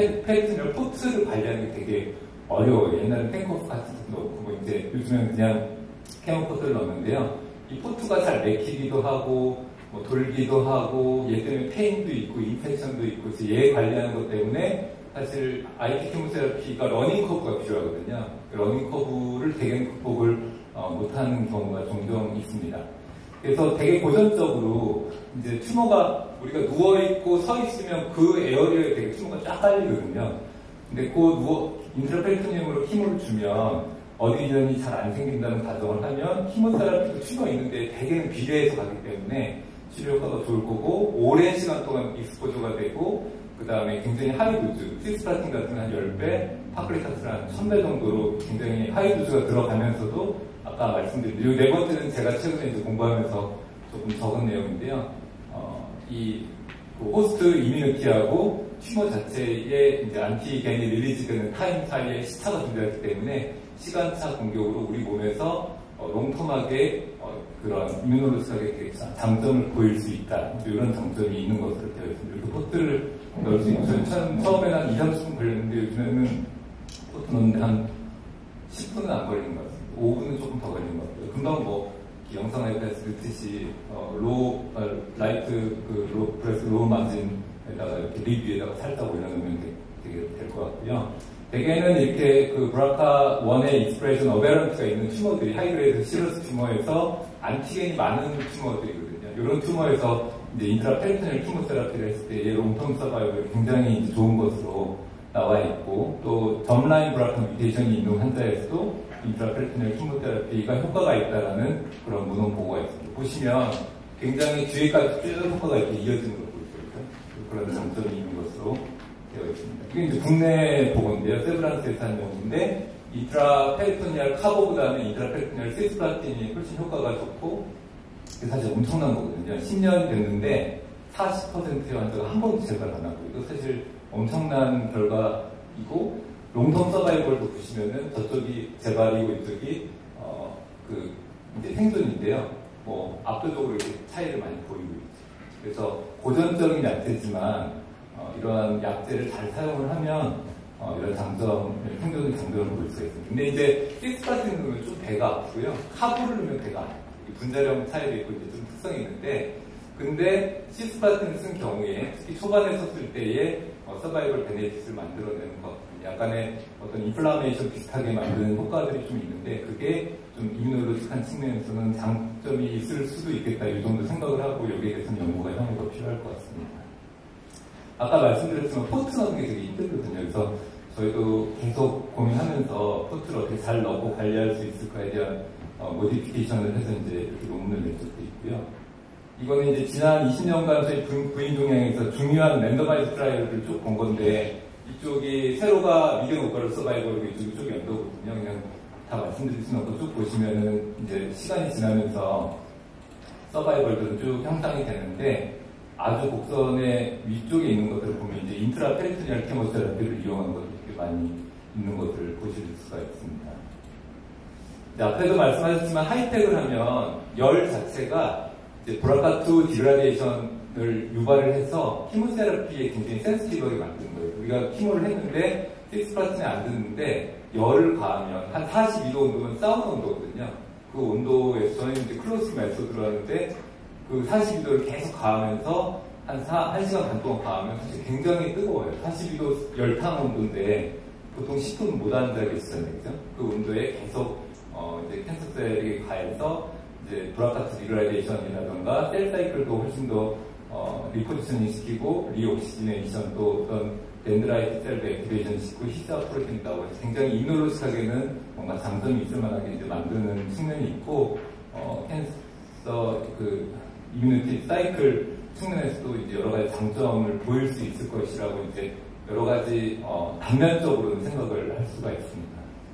Speaker 3: 포트를 관리하는 게 되게 어려워요. 옛날에 탱커프 같은 것도 넣고 뭐 이제 요즘엔 그냥 케모포트를 넣는데요. 이 포트가 잘 맥히기도 하고 뭐 돌기도 하고 얘 때문에 페인도 있고 인펙션도 있고 그래서 얘 관리하는 것 때문에 사실 IP 키모테라피가 러닝 커브가 필요하거든요. 러닝 커브를 대개 극복을 못하는 경우가 종종 있습니다. 그래서 되게 고전적으로 이제 튜머가 우리가 누워있고 서 있으면 그 에어리어에 되게 튜머가 쫙 깔리거든요. 근데 그 인트라페리토니움으로 키모를 주면 어디 이전이 잘 안 생긴다는 가정을 하면 키모테라피도 튜머가 있는데 대개는 비례해서 가기 때문에 치료 효과가 좋을 거고 오랜 시간 동안 익스포저가 되고 그 다음에 굉장히 하이도즈, 시스플라틴 같은 한 10배, 파클리타스는 한 1000배 정도로 굉장히 하이도즈가 들어가면서도 아까 말씀드린 이 네 번째는 제가 최근에 이제 공부하면서 조금 적은 내용인데요. 그 호스트 이뮤니티하고 튜머 자체의 이제 안티겐이 릴리즈되는 타임 사이에 시차가 존재하기 때문에 시간차 공격으로 우리 몸에서 롱텀하게 그런 이뮤놀로지하게 장점을 보일 수 있다. 이런 장점이 있는 것으로 되어 있습니다. 이렇게 포트를 넣을 수 있어요. 처음에는 한 2-30분 걸렸는데 요즘에는 포트 넣는데 한 10분은 안 걸리는 것 같습니다. 5분은 조금 더 걸리는 것 같아요. 금방 뭐 영상에 봤듯이 라이트 브레스 로우 마진에다가 이렇게 립 위에다가 살짝 올려놓으면 되게 될 것 같고요. 대개는 이렇게 그 브라카 1의 익스프레션 어베런트가 있는 튜머들이 하이그레이드 시러스 튜머에서 안티겐이 많은 튜머들이거든요. 이런 튜머에서 이제 인트라페리토니얼 키모테라피를 했을 때 롱텀 서바이벌이 굉장히 이제 좋은 것으로 나와 있고 또 점라인 브라카 뮤테이션이 있는 환자에서도 인트라페리토니얼 키모테라피가 효과가 있다라는 그런 문헌 보고가 있습니다. 보시면 굉장히 뒤에까지 쭉 효과가 이렇게 이어지는 걸 보이죠. 그런 장점이 있는 것으로 되어 있습니다. 이게 이제 국내 보고인데요. 세브란스에서 한 연구인데 인트라페리토니얼 카보보다는 인트라페리토니얼 시스플라틴이 훨씬 효과가 좋고 사실 엄청난 거거든요. 10년 됐는데 40%의 환자가 한 번도 재발 안 하고 이거 사실 엄청난 결과이고 롱텀 서바이벌도 보시면은 저쪽이 재발이고 이쪽이 이제 생존인데요. 뭐 압도적으로 이렇게 차이를 많이 보이고 있죠. 그래서 고전적인 약제지만 이러한 약제를 잘 사용을 하면 이런 장점, 생존의 장점을 볼 수가 있습니다. 근데 이제 시스플라틴 넣으면 좀 배가 아프고요. 카보를 넣으면 배가 아프고 분자량 차이도 있고 이제 좀 특성이 있는데 근데 시스플라틴을 쓴 경우에 특히 초반에 썼을 때의 서바이벌 베네핏을 만들어내는 것 약간의 어떤 인플라메이션 비슷하게 만드는 효과들이 좀 있는데 그게 좀 이뮤놀로직한 측면에서는 장점이 있을 수도 있겠다 이 정도 생각을 하고 여기에 대해서는 연구가 향후 더 필요할 것 같습니다. 아까 말씀드렸지만 포트 넣는 게 되게 힘들거든요. 그래서 저희도 계속 고민하면서 포트를 어떻게 잘 넣고 관리할 수 있을까에 대한 모디피케이션을 해서 이제 이렇게 논문을 낸 적도 있고요. 이거는 이제 지난 20년간 저희 부인 동향에서 중요한 랜더마이즈 트라이얼을 쭉 본 건데 이쪽이 세로가 미디어 오컬 서바이벌이고 이쪽이 연도거든요. 그냥 다 말씀드릴 수는 없고 쭉 보시면은 이제 시간이 지나면서 서바이벌들은 쭉 향상이 되는데 아주 곡선의 위쪽에 있는 것들을 보면 이제 인트라 페리토니얼 케모테라피를 이용한 것들이 많이 있는 것을 보실 수가 있습니다. 앞에도 말씀하셨지만 하이텍을 하면 열 자체가 이제 브라카2 디그라데이션을 유발을 해서 키모테라피에 굉장히 센시티브하게 만드는 거예요. 우리가 키모를 했는데 시스플라틴이 안 듣는데 열을 가하면 한 42도 온도면 사우나 온도거든요. 그 온도에서 저희는 이제 클로스 메소드로 하는데 그 42도를 계속 가하면서 한 1시간 반 동안 가하면 사실 굉장히 뜨거워요. 42도 열탕 온도인데 보통 10분 못 앉아 계시잖아요. 그죠? 그 온도에 계속 이제 캔서셀이 가해서 이제 브라카트 디그라데이션이라던가 셀 사이클도 훨씬 더 리포지셔닝 시키고 리옥시지네이션도 어떤 덴드라이트 셀 액티베이션 시키고 히스아 프로틴 나오고 굉장히 이노로직하게는 뭔가 장점이 있을 만하게 이제 만드는 측면이 있고 캔서 그 이뮤니티 사이클 측면에서도 이제 여러 가지 장점을 보일 수 있을 것이라고 이제 여러 가지 단면적으로는 생각을 할 수가 있습니다.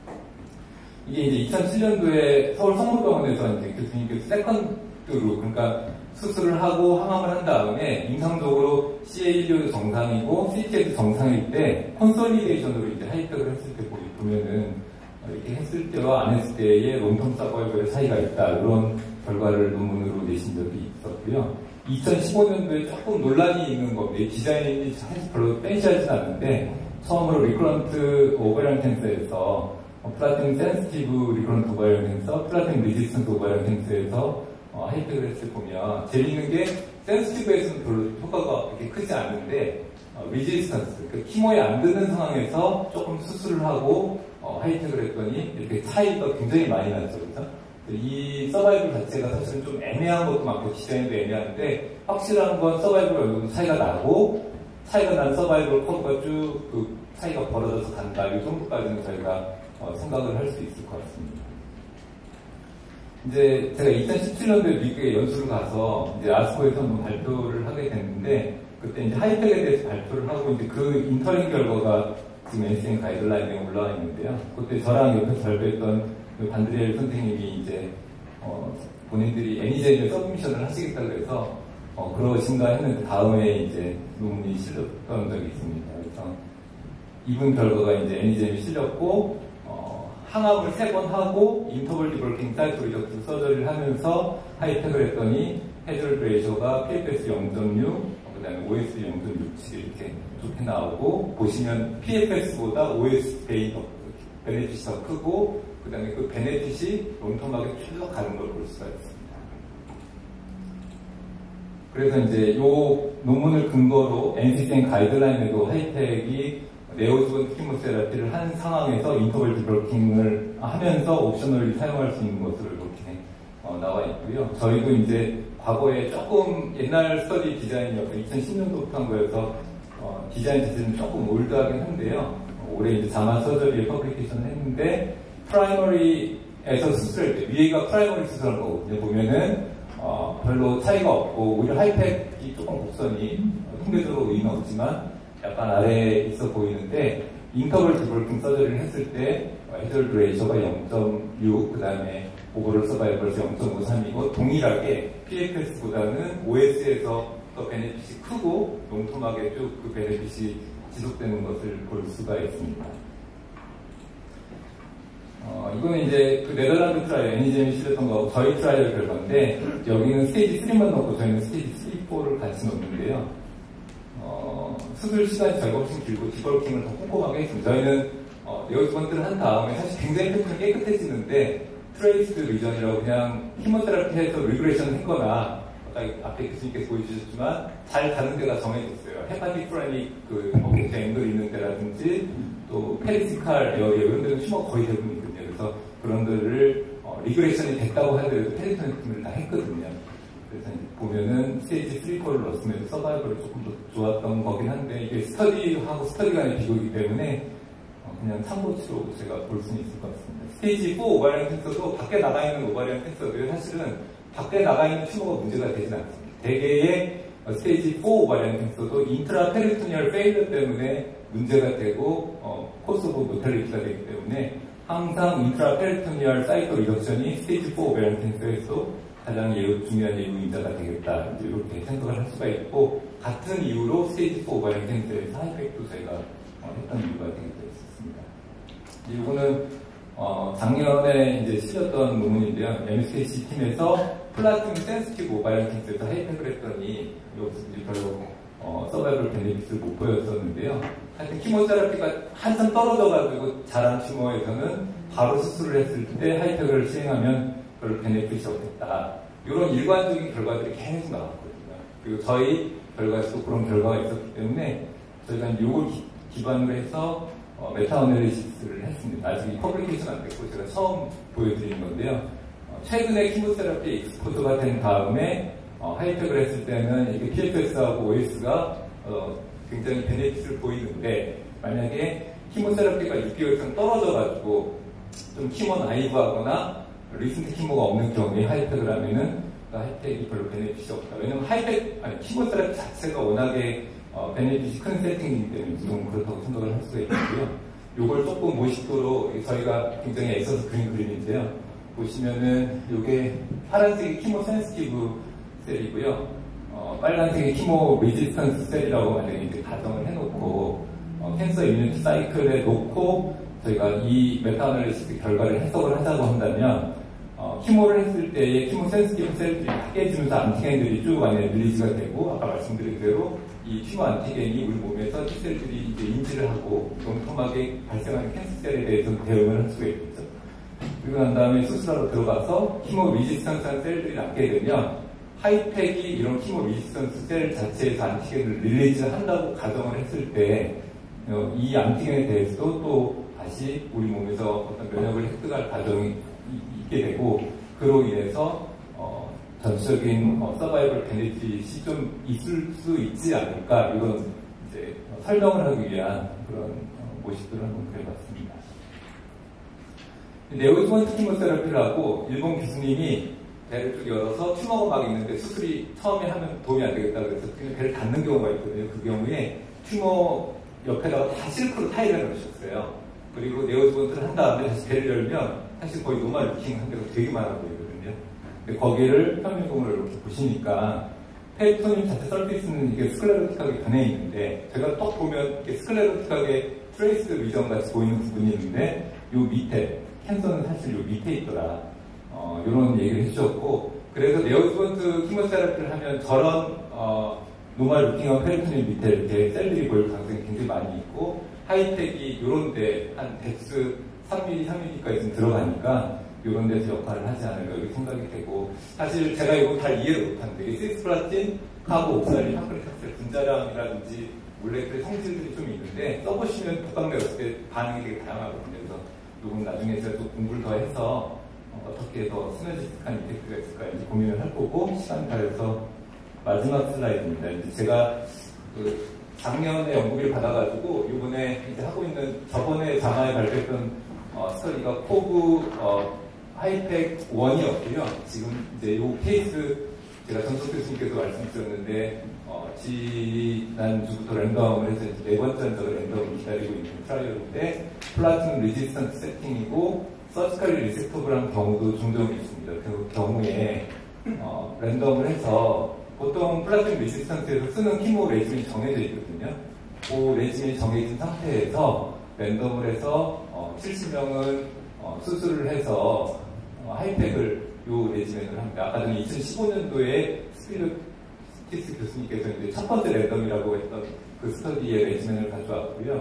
Speaker 3: 이게 이제 2007년도에 서울 성모병원에서 이제 교수님께서 세컨드로 그러니까 수술을 하고 항암을 한 다음에 임상적으로 CA1도 정상이고 CT도 정상일 때 컨솔리데이션으로 이제 하이텍을 했을 때 보면은 이렇게 했을 때와 안 했을 때의 롱텀 서바이벌의 차이가 있다 이런 결과를 논문으로 내신 적이 있었고요. 2015년도에 조금 논란이 있는 겁니다. 디자인이 사실 별로 팬시하지는 않는데 처음으로 리크런트 오버리언 캔서에서 플라팅 센시티브 리크런트 오버리언 캔서, 플라팅 리지스턴트 오버리언 캔서에서 하이텍을 했을 때 보면 재밌는 게 센시티브에서는 별로 효과가 그렇게 크지 않은데 리지스턴스, 그 키모에 안 듣는 상황에서 조금 수술을 하고 하이텍을 했더니 이렇게 차이가 굉장히 많이 났죠. 그렇죠? 이 서바이벌 자체가 사실은 좀 애매한 것도 많고 디자인도 애매한데 확실한 건 서바이벌 연구도 차이가 나고 차이가 난 서바이벌 커브가 쭉 그 차이가 벌어져서 간다. 이 정도까지는 저희가 생각을 할 수 있을 것 같습니다. 이제 제가 2017년도에 미국에 연수를 가서 이제 아스코에서 한번 발표를 하게 됐는데 그때 이제 하이텍에 대해서 발표를 하고 이제 그 인터링 결과가 지금 NCCN 가이드라인에 올라와 있는데요. 그때 저랑 옆에서 발표했던 반드리엘 선생님이 이제 본인들이 애니제임에 서브미션을 하시겠다고 해서 그러신가 했는데 다음에 이제 논문이 실렸던 적이 있습니다. 그래서 이분 결과가 이제 애니제임이 실렸고 항암을 3번 하고 인터벌 디버킹 사이트 리덕트 서저리를 하면서 하이텍을 했더니 해저드 레이셔가 PFS 0.6 그다음에 OS 0.67 이렇게 좋게 나오고 보시면 PFS보다 OS 베네핏이 더 크고 그 다음에 그 베네핏이 롱텀하게 쭉 가는 걸 볼 수가 있습니다. 그래서 이제 요 논문을 근거로 NCCN 가이드라인에도 하이텍이 네오즈본 키모테라피를 한 상황에서 인터벌 디버킹을 하면서 옵셔널리 사용할 수 있는 것으로 이렇게 나와 있고요. 저희도 이제 과거에 조금 옛날 스터디 디자인이었고 2010년도부터 한 거여서 디자인 자체는 조금 올드하긴 한데요. 올해 이제 자마 서저리에 퍼블리케이션을 했는데 프라이머리에서 수술할 때 위에가 프라이머리 수술한 거거든요. 보면은 별로 차이가 없고 오히려 하이텍이 조금 곡선이 통계적으로 의미는 없지만 약간 아래에 있어 보이는데 인터벌 디버킹 서저리를 했을 때 해저드 레이셔가 0.6 그 다음에 오버롤 서바이벌에서 0.53이고 동일하게 PFS보다는 OS에서 더 베네핏이 크고 롱텀하게 쭉 그 베네핏이 지속되는 것을 볼 수가 있습니다. 이거는 이제 그 네덜란드 트라이얼, 애니제임이 실렸던 거하고 저희 트라이얼 결과인데 여기는 스테이지 3만 넣고 저희는 스테이지 3, 4를 같이 넣는데요. 수술 시간이 저희가 훨씬 길고 디버킹을 더 꼼꼼하게 했습니다. 저희는 네오즈번트를 한 다음에 사실 굉장히 패턴이 깨끗해지는데 트레이스드 리전이라고 그냥 키모테라피 해서 리그레이션 했거나 앞에 교수님께서 보여주셨지만 잘 가는 데가 정해졌어요. 헤파틱 프라니 그 앵글 있는 데라든지 또 페리시칼 에어리어 이런 데는 튜머가 거의 대부분이거든요. 그래서 그런 데를 리그레이션이 됐다고 하더라도 페리토니움을 다 했거든요. 그래서 보면은 스테이지 3, 4를 넣었으면 서바이벌이 조금 더 좋았던 거긴 한데 이게 스터디하고 스터디 간의 비교이기 때문에 그냥 참고치로 제가 볼 수는 있을 것 같습니다. 스테이지 4 오바리언 캔서도 밖에 나가 있는 오바리언 캔서도 사실은 밖에 나가 있는 튜머가 문제가 되진 않습니다. 대개의 스테이지 4 오바리언 캔서도 인트라페리토니얼 페일러 때문에 문제가 되고 코스 오브 모탈리티가 되기 때문에 항상 인트라페리토니얼 사이클 리덕션이 스테이지 4 오바리언 캔서에서도 가장 중요한 예우인자가 되겠다. 이렇게 생각을 할 수가 있고 같은 이유로 스테이지 4 오바리언 캔서에서 하이팩도 저희가 했던 이유가 되겠다. 이거는 작년에 이제 실렸던 논문인데요. MSKC 팀에서 플라티늄 센시티브 오바리언 캔서에서 하이팩을 했더니 여기서 이제 별로 서바이벌 베네핏을 못 보였었는데요. 하여튼 키모테라피가 한참 떨어져가지고 자란 튜머에서는 바로 수술을 했을 때 하이팩을 시행하면 별로 베네핏이 없겠다. 이런 일관적인 결과들이 계속 나왔거든요. 그리고 저희 결과에서도 그런 결과가 있었기 때문에 저희가 이걸 기반으로 해서 메타 어널리시스를 했습니다. 아직 퍼블리케이션 안 됐고 제가 처음 보여드리는 건데요. 최근에 키모테라피 익스포저가 된 다음에 하이팩을 했을 때는 이게 PFS하고 OS가 굉장히 베네핏을 보이는데 만약에 키모테라피가 6개월 이상 떨어져가지고 좀 키모 나이브하거나 리센트 키모가 없는 경우에 하이팩을 하면은 하이팩이 별로 베네핏이 없다. 왜냐면 키모테라피 자체가 워낙에 베네핏이 큰 세팅이기 때문에 좀 그렇다고 생각을 할 수가 있고요. 요걸 조금 모식도로 저희가 굉장히 애써서 그린 그림인데요. 보시면은 요게 파란색이 키모 센시티브 셀이고요. 빨간색이 키모 레지스턴스 셀이라고 만약에 이제 가정을 해놓고 캔서 이뮤니티 사이클에 놓고 저희가 이 메타 어널리시스 결과를 해석을 하자고 한다면 키모를 했을 때의 키모 센시티브 셀들이 다 깨지면서 안티겐들이 쭉 안에 릴리즈가 되고 아까 말씀드린 대로 이 튜머 안티겐이 우리 몸에서 T셀들이 이제 인지를 하고 쫌쫌하게 발생하는 캔서셀에 대해서 대응을 할 수가 있겠죠. 그리고 난 다음에 수술하러 들어가서 키모 리지스턴스한 셀들이 남게 되면 하이팩이 이런 키모 리지스턴스 셀 자체에서 안티겐을 릴리즈 한다고 가정을 했을 때 이 안티겐에 대해서도 또 다시 우리 몸에서 어떤 면역을 획득할 과정이 있게 되고 그로 인해서 전체적인 서바이벌 베네핏이 좀 있을 수 있지 않을까 이런 이제 설명을 하기 위한 그런 모식들을 한번 그려봤습니다. 네오지먼트 키모테라피라고 일본 교수님이 배를 쭉 열어서 튜머가 막 있는데 수술이 처음에 하면 도움이 안 되겠다 그래서 그냥 배를 닫는 경우가 있거든요. 그 경우에 튜머 옆에다가 다 실크로 타일을 넣으셨어요. 그리고 네오지먼트를 한 다음에 다시 배를 열면 사실 거의 노멀 루킹 한 데가 되게 많아 보이거든요. 근데 거기를 현미경으로 이렇게 보시니까 페리토늄 자체 서피스는 이게 스클레로틱하게 변해 있는데 제가 딱 보면 이게 스클레로틱하게 트레이스 리전 같이 보이는 부분이 있는데 요 밑에 캔서는 사실 요 밑에 있더라. 이런 얘기를 해주셨고 그래서 네오지먼트 키모테라피를 하면 저런 노멀 루킹한 페리토늄 밑에 이렇게 셀들이 보일 가능성이 굉장히 많이 있고 하이텍이 요런데 한 덱스 3mm, 3mm까지 좀 들어가니까 이런 데서 역할을 하지 않을까 이렇게 생각이 되고 사실 제가 이거 다 이해를 못하는데 시스플라틴, 카보, 옥살린, 한크리탑셀 분자량이라든지 몰레큐의 성질들이 좀 있는데 써보시면 독감 내었을 때 반응이 되게 다양하거든요. 그래서 이건 나중에 제가 또 공부를 더 해서 어떻게 더 시너지스틱한 이펙트가 있을까 이제 고민을 할 거고 시간 다해서 마지막 슬라이드입니다. 이제 제가 그 작년에 연구비를 받아가지고 이번에 이제 하고 있는 저번에 장하에 발표했던 스터디가 코브 하이팩 1이었고요. 지금 이제 이 케이스 제가 전석 교수님께서 말씀 주셨는데 지난주부터 랜덤을 해서 이제 네 번째 전적을 랜덤을 기다리고 있는 트라이얼인데 플라티늄 레지스턴트 세팅이고 서지컬리 리섹터블한 경우도 종종 있습니다. 그 경우에 랜덤을 해서 보통 플라티늄 레지스턴트에서 쓰는 키모 레지면이 정해져 있거든요. 그 레지면이 정해진 상태에서 랜덤을 해서 70명은 수술을 해서 하이팩을 요 레지멘을 합니다. 아까 전에 2015년도에 스피르티스 교수님께서 이제 첫 번째 랜덤이라고 했던 그 스터디의 레지멘을 가져왔고요.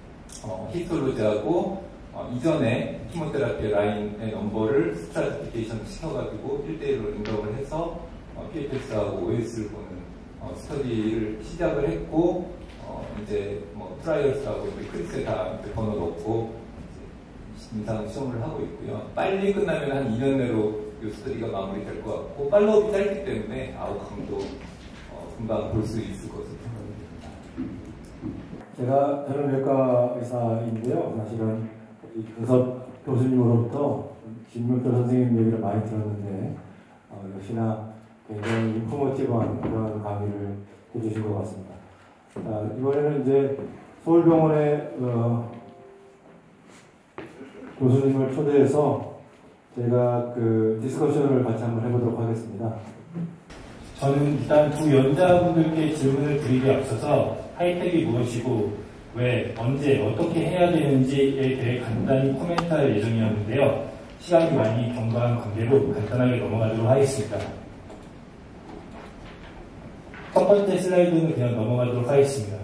Speaker 3: 히스톨로지하고 이전에 키모테라피 라인의 넘버를 스트라티피케이션 시켜가지고 1대1로 랜덤을 해서 PFS하고 OS를 보는 스터디를 시작을 했고, 이제 뭐 트라이얼스하고 크리스에 다 번호 넣고 임상 시험을 하고 있고요. 빨리 끝나면 한 2년 내로 이 스터디가 마무리될 것 같고, 팔로우업이 짧기 때문에 아웃컴도 금방 볼 수 있을 것으로 생각됩니다.
Speaker 1: 제가 저는 의사인데요. 사실은 이 근섭 교수님으로부터 김명철 선생님 얘기를 많이 들었는데 역시나 굉장히 인포머티브한 그런 강의를 해주신 것 같습니다. 이번에는 이제 서울병원의 교수님을 초대해서 제가 그 디스커션을 같이 한번 해보도록 하겠습니다.
Speaker 4: 저는 일단 두 연자분들께 질문을 드리기 앞서서 하이텍이 무엇이고 왜, 언제, 어떻게 해야 되는지에 대해 간단히 코멘트할 예정이었는데요. 시간이 많이 경과한 관계로 간단하게 넘어가도록 하겠습니다. 첫 번째 슬라이드는 그냥 넘어가도록 하겠습니다.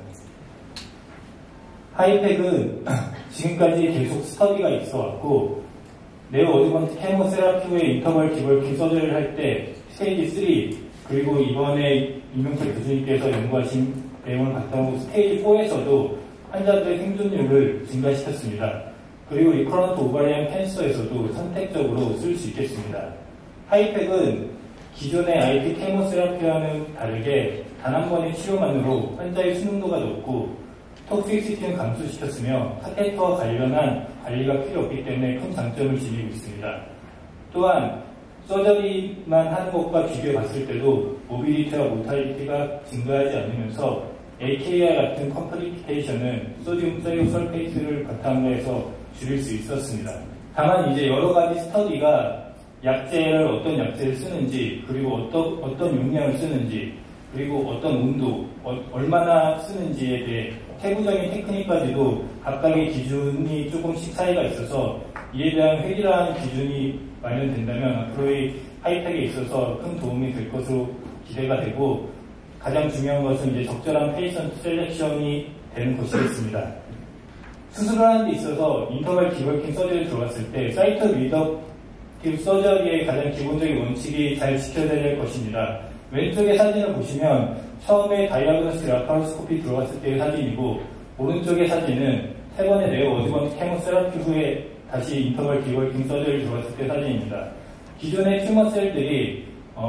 Speaker 4: 하이텍은 지금까지 계속 스터디가 있어 왔고, 네오 어드밴스 케모세라피 후에 인터벌 기벌킹 서저리를 할 때 스테이지 3, 그리고 이번에 임명철 교수님께서 연구하신 내용을 바탕으로 스테이지 4에서도 환자들의 생존율을 증가시켰습니다. 그리고 리커런트 오바리언 캔서에서도 선택적으로 쓸 수 있겠습니다. 하이텍은 기존의 IP 케모세라피와는 다르게 단 한 번의 치료만으로 환자의 수능도가 높고 톡시시티는 감소시켰으며 카테터와 관련한 관리가 필요 없기 때문에 큰 장점을 지니고 있습니다. 또한 서저리만 하는 것과 비교해 봤을 때도 모빌리티와 모탈리티가 증가하지 않으면서 AKI 같은 컴플리케이션은 소디움 사이오설페이트를 바탕으로 해서 줄일 수 있었습니다. 다만 이제 여러 가지 스터디가 약제를 어떤 약제를 쓰는지, 그리고 어떤 용량을 쓰는지, 그리고 어떤 온도, 얼마나 쓰는지에 대해 세부적인 테크닉까지도 각각의 기준이 조금씩 차이가 있어서 이에 대한 획일화한 기준이 마련된다면 앞으로의 하이텍에 있어서 큰 도움이 될 것으로 기대가 되고, 가장 중요한 것은 이제 적절한 페이션트 셀렉션이 되는 것이겠습니다. 수술을 하는 데 있어서 인터벌 기벌킹 서저리에 들어갔을 때 사이트 리덕티브 서저리의 가장 기본적인 원칙이 잘 지켜져야 될 것입니다. 왼쪽의 사진을 보시면 처음에 다이아그노스틱 라파로스코피 들어갔을 때의 사진이고, 오른쪽의 사진은 세 번의 네오 어드밴스 케모세라피 후에 다시 인터벌 기벌킹 서저리 들어갔을 때 사진입니다. 기존의 튜머 셀들이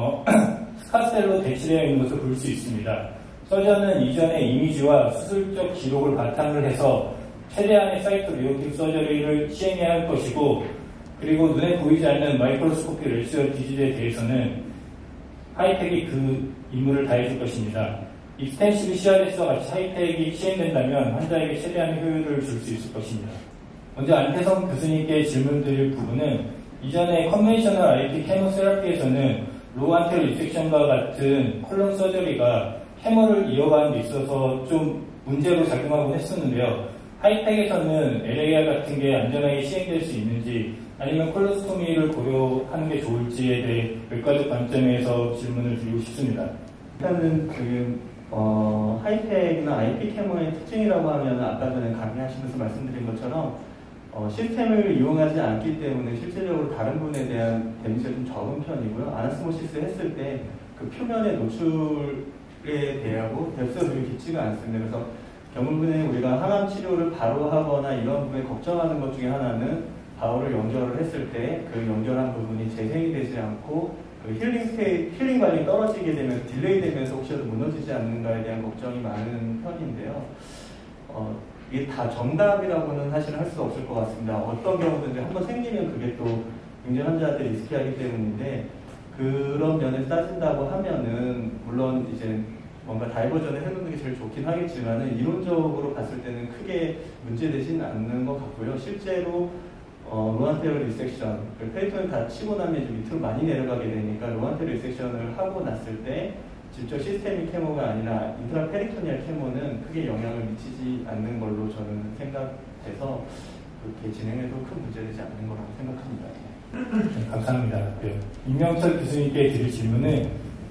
Speaker 4: 스카셀로 대치되어 있는 것을 볼 수 있습니다. 서전은 이전의 이미지와 수술적 기록을 바탕을 해서 최대한의 사이트 리덕티브 서저리를 시행해야 할 것이고, 그리고 눈에 보이지 않는 마이크로스코피 레시얼 디지즈에 대해서는 하이텍이 그 임무를 다해줄 것입니다. 익스텐시브 CRS와 같이 하이텍이 시행된다면 환자에게 최대한 효율을 줄 수 있을 것입니다. 먼저 안태성 교수님께 질문 드릴 부분은, 이전에 컨벤셔널 IP 케모세라피에서는 로우 안테로 리섹션과 같은 콜론 서저리가 케모를 이어가는 데 있어서 좀 문제로 작용하곤 했었는데요. 하이텍에서는 LAR 같은 게 안전하게 시행될 수 있는지, 아니면 콜로스토미를 고려하는 게 좋을지에 대해 외과적 관점에서 질문을 드리고 싶습니다.
Speaker 2: 일단은 지금 하이텍이나 IP 캐모의 특징이라고 하면 아까 전에 강의하시면서 말씀드린 것처럼 시스템을 이용하지 않기 때문에 실질적으로 다른 부분에 대한 데미지가 좀 적은 편이고요. 아나스모시스 했을 때 그 표면의 노출에 대하고 뎁스가 되게 깊지가 않습니다. 그래서 경우에 우리가 항암 치료를 바로 하거나 이런 부분에 걱정하는 것 중에 하나는 바울을 연결을 했을 때 그 연결한 부분이 재생이 되지 않고 그 힐링 관리 떨어지게 되면 딜레이 되면서 혹시라도 무너지지 않는가에 대한 걱정이 많은 편인데요. 이게 다 정답이라고는 사실 할 수 없을 것 같습니다. 어떤 경우든지 한번 생기면 그게 또 굉장히 환자한테 리스키하기 때문인데, 그런 면에서 따진다고 하면은 물론 이제 뭔가 다이버전을 해놓는 게 제일 좋긴 하겠지만은 이론적으로 봤을 때는 크게 문제되지는 않는 것 같고요. 실제로 로안테로 리섹션, 페리톤을 다 치고 나면 이제 밑으로 많이 내려가게 되니까 로안테로 리섹션을 하고 났을 때 직접 시스테믹 케모가 아니라 인트라페리토니얼 케모는 크게 영향을 미치지 않는 걸로 저는 생각해서 그렇게 진행해도 큰 문제되지 않는 거라고 생각합니다.
Speaker 4: 감사합니다. 임명철 교수님께 드릴 질문은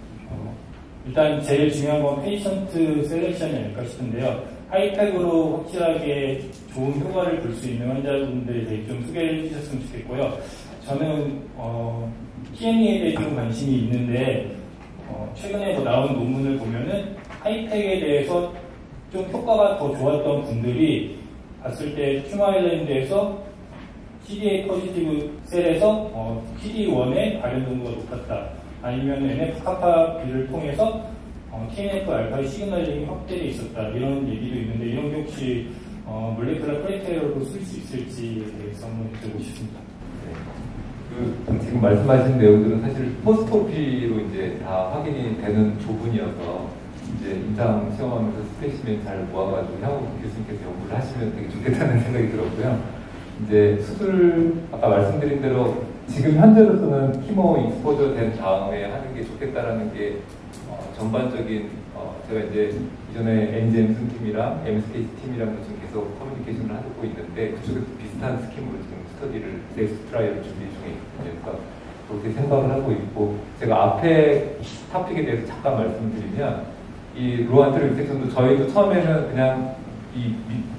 Speaker 4: 일단 제일 중요한 건 페이션트 셀렉션이 아닐까 싶은데요. 하이텍으로 확실하게 좋은 효과를 볼 수 있는 환자분들에 대해 좀 소개해 주셨으면 좋겠고요. 저는 PME에 대해 좀 관심이 있는데 최근에 뭐 나온 논문을 보면은 하이텍에 대해서 좀 효과가 더 좋았던 분들이 봤을 때 튜머 아일랜드에서 CD8 포지티브 셀에서 PD1의 발현 정도가 높았다. 아니면 NF-kappa B를 통해서 TNF 알파의 시그널링이 확대되어 있었다. 이런 얘기도 있는데 이런 게 혹시 몰레큘러 크라이테리아로 쓸 수 있을지에 대해서 한번 여쭤보고 싶습니다.
Speaker 3: 지금 말씀하신 내용들은 사실 포스트오피로 이제 다 확인이 되는 부분이어서 이제 임상 시험하면서 스페시멘 잘 모아가지고 향후 교수님께서 연구를 하시면 되게 좋겠다는 생각이 들었고요. 이제 수술 아까 말씀드린 대로 지금 현재로서는 키모 익스포저 된 다음에 하는 게 좋겠다라는 게 전반적인 제가 이제 이전에 NG 엠슨 팀이랑 MSK 팀이랑 지금 계속 커뮤니케이션을 하고 있는데 그쪽에서 비슷한 스킴으로 지금 스터디를 넥스트 트라이얼을 준비 중에 있거든요. 그러니까 그렇게 생각을 하고 있고 제가 앞에 토픽에 대해서 잠깐 말씀드리면 이 로안트로 인섹션도 저희도 처음에는 그냥 이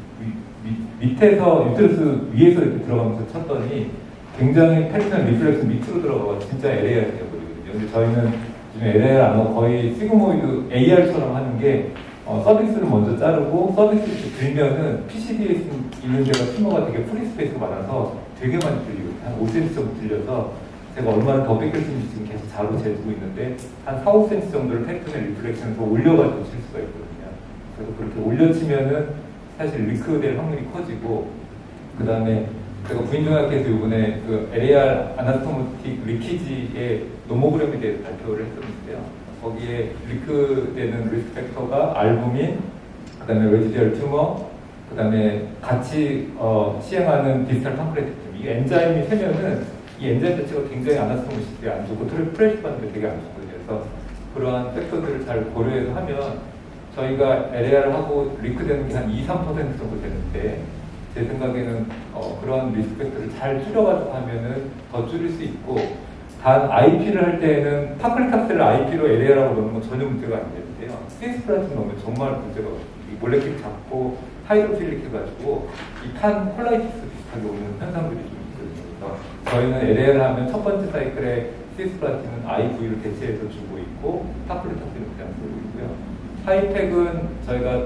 Speaker 3: 밑에서 유테러스 위에서 이렇게 들어가면서 쳤더니 굉장히 페리토니얼 리플렉스 밑으로 들어가서 진짜 LAR이 되어버리거든요. 근데 저희는 지금 LAR 안 하고 거의 시그모이드 AR처럼 하는 게 서비스를 먼저 자르고 서비스를 들면은 PCD에 있는 데가 튜머가 되게 프리 스페이스가 많아서 되게 많이 들리거든요. 한 5cm 정도 들려서 제가 얼마나 더 뺏길 수 있는지 지금 계속 자로 재주고 있는데 한 4, 5cm 정도를 페리토니얼 리플렉션에서 올려가지고 칠 수가 있거든요. 그래서 그렇게 올려치면은 사실 리크될 확률이 커지고 그 다음에 제가 부인종합해서 이번에 그 LAR 아나토모틱 리키지의 노모그램에 대해서 발표를 했었는데요. 거기에 리크되는 리스크 팩터가 알부민, 그 다음에 레지디얼 튜머, 그 다음에 같이 시행하는 디지털 팜프레티즘. 이 엔자임이 세면은 이 엔자임 자체가 굉장히 아나토모틱이 안 좋고 프레시 받는 게 되게 안 좋거든요. 그래서 그러한 팩터들을 잘 고려해서 하면 저희가 LAR을 하고 리크되는 게 한 2, 3% 정도 되는데 제 생각에는 그런 리스크 팩터를 잘 줄여가지고 하면은 더 줄일 수 있고 단 IP를 할 때에는 파클리탑셀을 IP로 LAR하고 넣는 건 전혀 문제가 안 되는데요. 스페이스플라이트 넣으면 정말 문제가 없어요. 몰레큘 작고 하이드로필릭 해가지고 이 탄 콜라이티스 비슷하게 오는 현상들이 좀 있거든요. 그래서 저희는 LAR을 하면 첫 번째 사이클에 스페이스플라이트는 IV를 대체해서 주고 있고 파클리탑셀은 그냥 쓰고 있고요. 하이텍은 저희가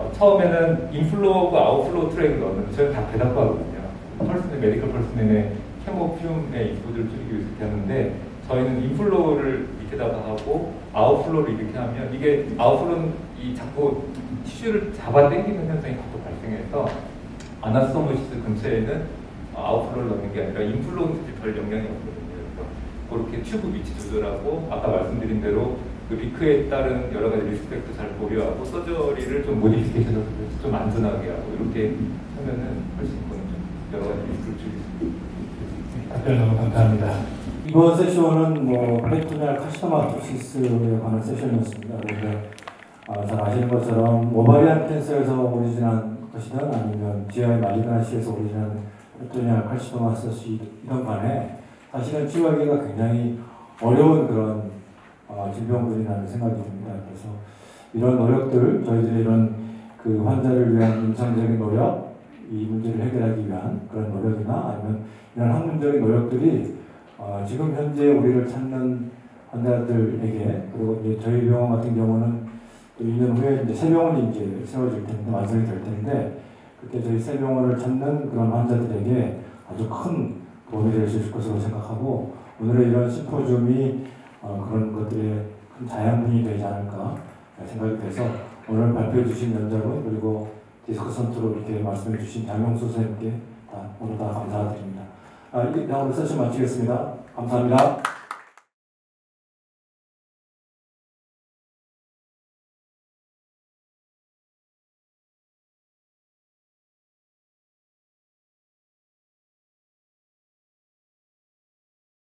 Speaker 3: 처음에는 인플로우하고 아웃플로우 트랙을 넣었는데 저희는 다 배답과 하거든요. 펄스네, 메디컬 펄스넨의 케모퓨움의 인풋을 줄이기 위해서 이렇게 하는데 저희는 인플로우를 밑에다가 하고 아웃플로우를 이렇게 하면 이게 아웃플로우는 이 자꾸 티슈를 잡아당기는 현상이 자꾸 발생해서 아나스토모시스 근처에는 아웃플로우를 넣는 게 아니라 인플로우는 별 영향이 없거든요. 그래서 그렇게 튜브 위치 조절하고 아까 말씀드린 대로 그 리크에 따른 여러 가지 리스크 팩터 잘 고려하고 서저리를 좀 모디피케이션을 좀 안전하게 하고 이렇게 하면은 훨씬 좀 여러 가지 리스크를 줄일 수 있습니다.
Speaker 4: 답변 너무 감사합니다.
Speaker 1: 이번 세션은 페리토니얼 카시노마토시스에 관한 세션이었습니다. 그런데 잘 아시는 것처럼 오바리안 캔서에서 오리진한 것이든 아니면 GI 말리그나시에서 오리진한 페리토니얼 카시노마토시스이든 간에 사실은 치료하기가 굉장히 어려운 그런 질병들이라는 생각이 듭니다. 그래서 이런 노력들, 저희들의 이런 그 환자를 위한 임상적인 노력, 이 문제를 해결하기 위한 그런 노력이나 아니면 이런 학문적인 노력들이 지금 현재 우리를 찾는 환자들에게 그리고 이제 저희 병원 같은 경우는 또 2년 후에 이제 새 병원이 이제 세워질 텐데 완성이 될 텐데 그때 저희 새 병원을 찾는 그런 환자들에게 아주 큰 도움이 될 수 있을 것으로 생각하고 오늘의 이런 심포지움이 그런 것들의 큰 자양분이 되지 않을까 생각이 돼서 오늘 발표해 주신 연자분 그리고 디스커션트로 이렇게 말씀해 주신 장영수 선생님께 모두 다 감사드립니다. 이상으로 세션 마치겠습니다. 감사합니다.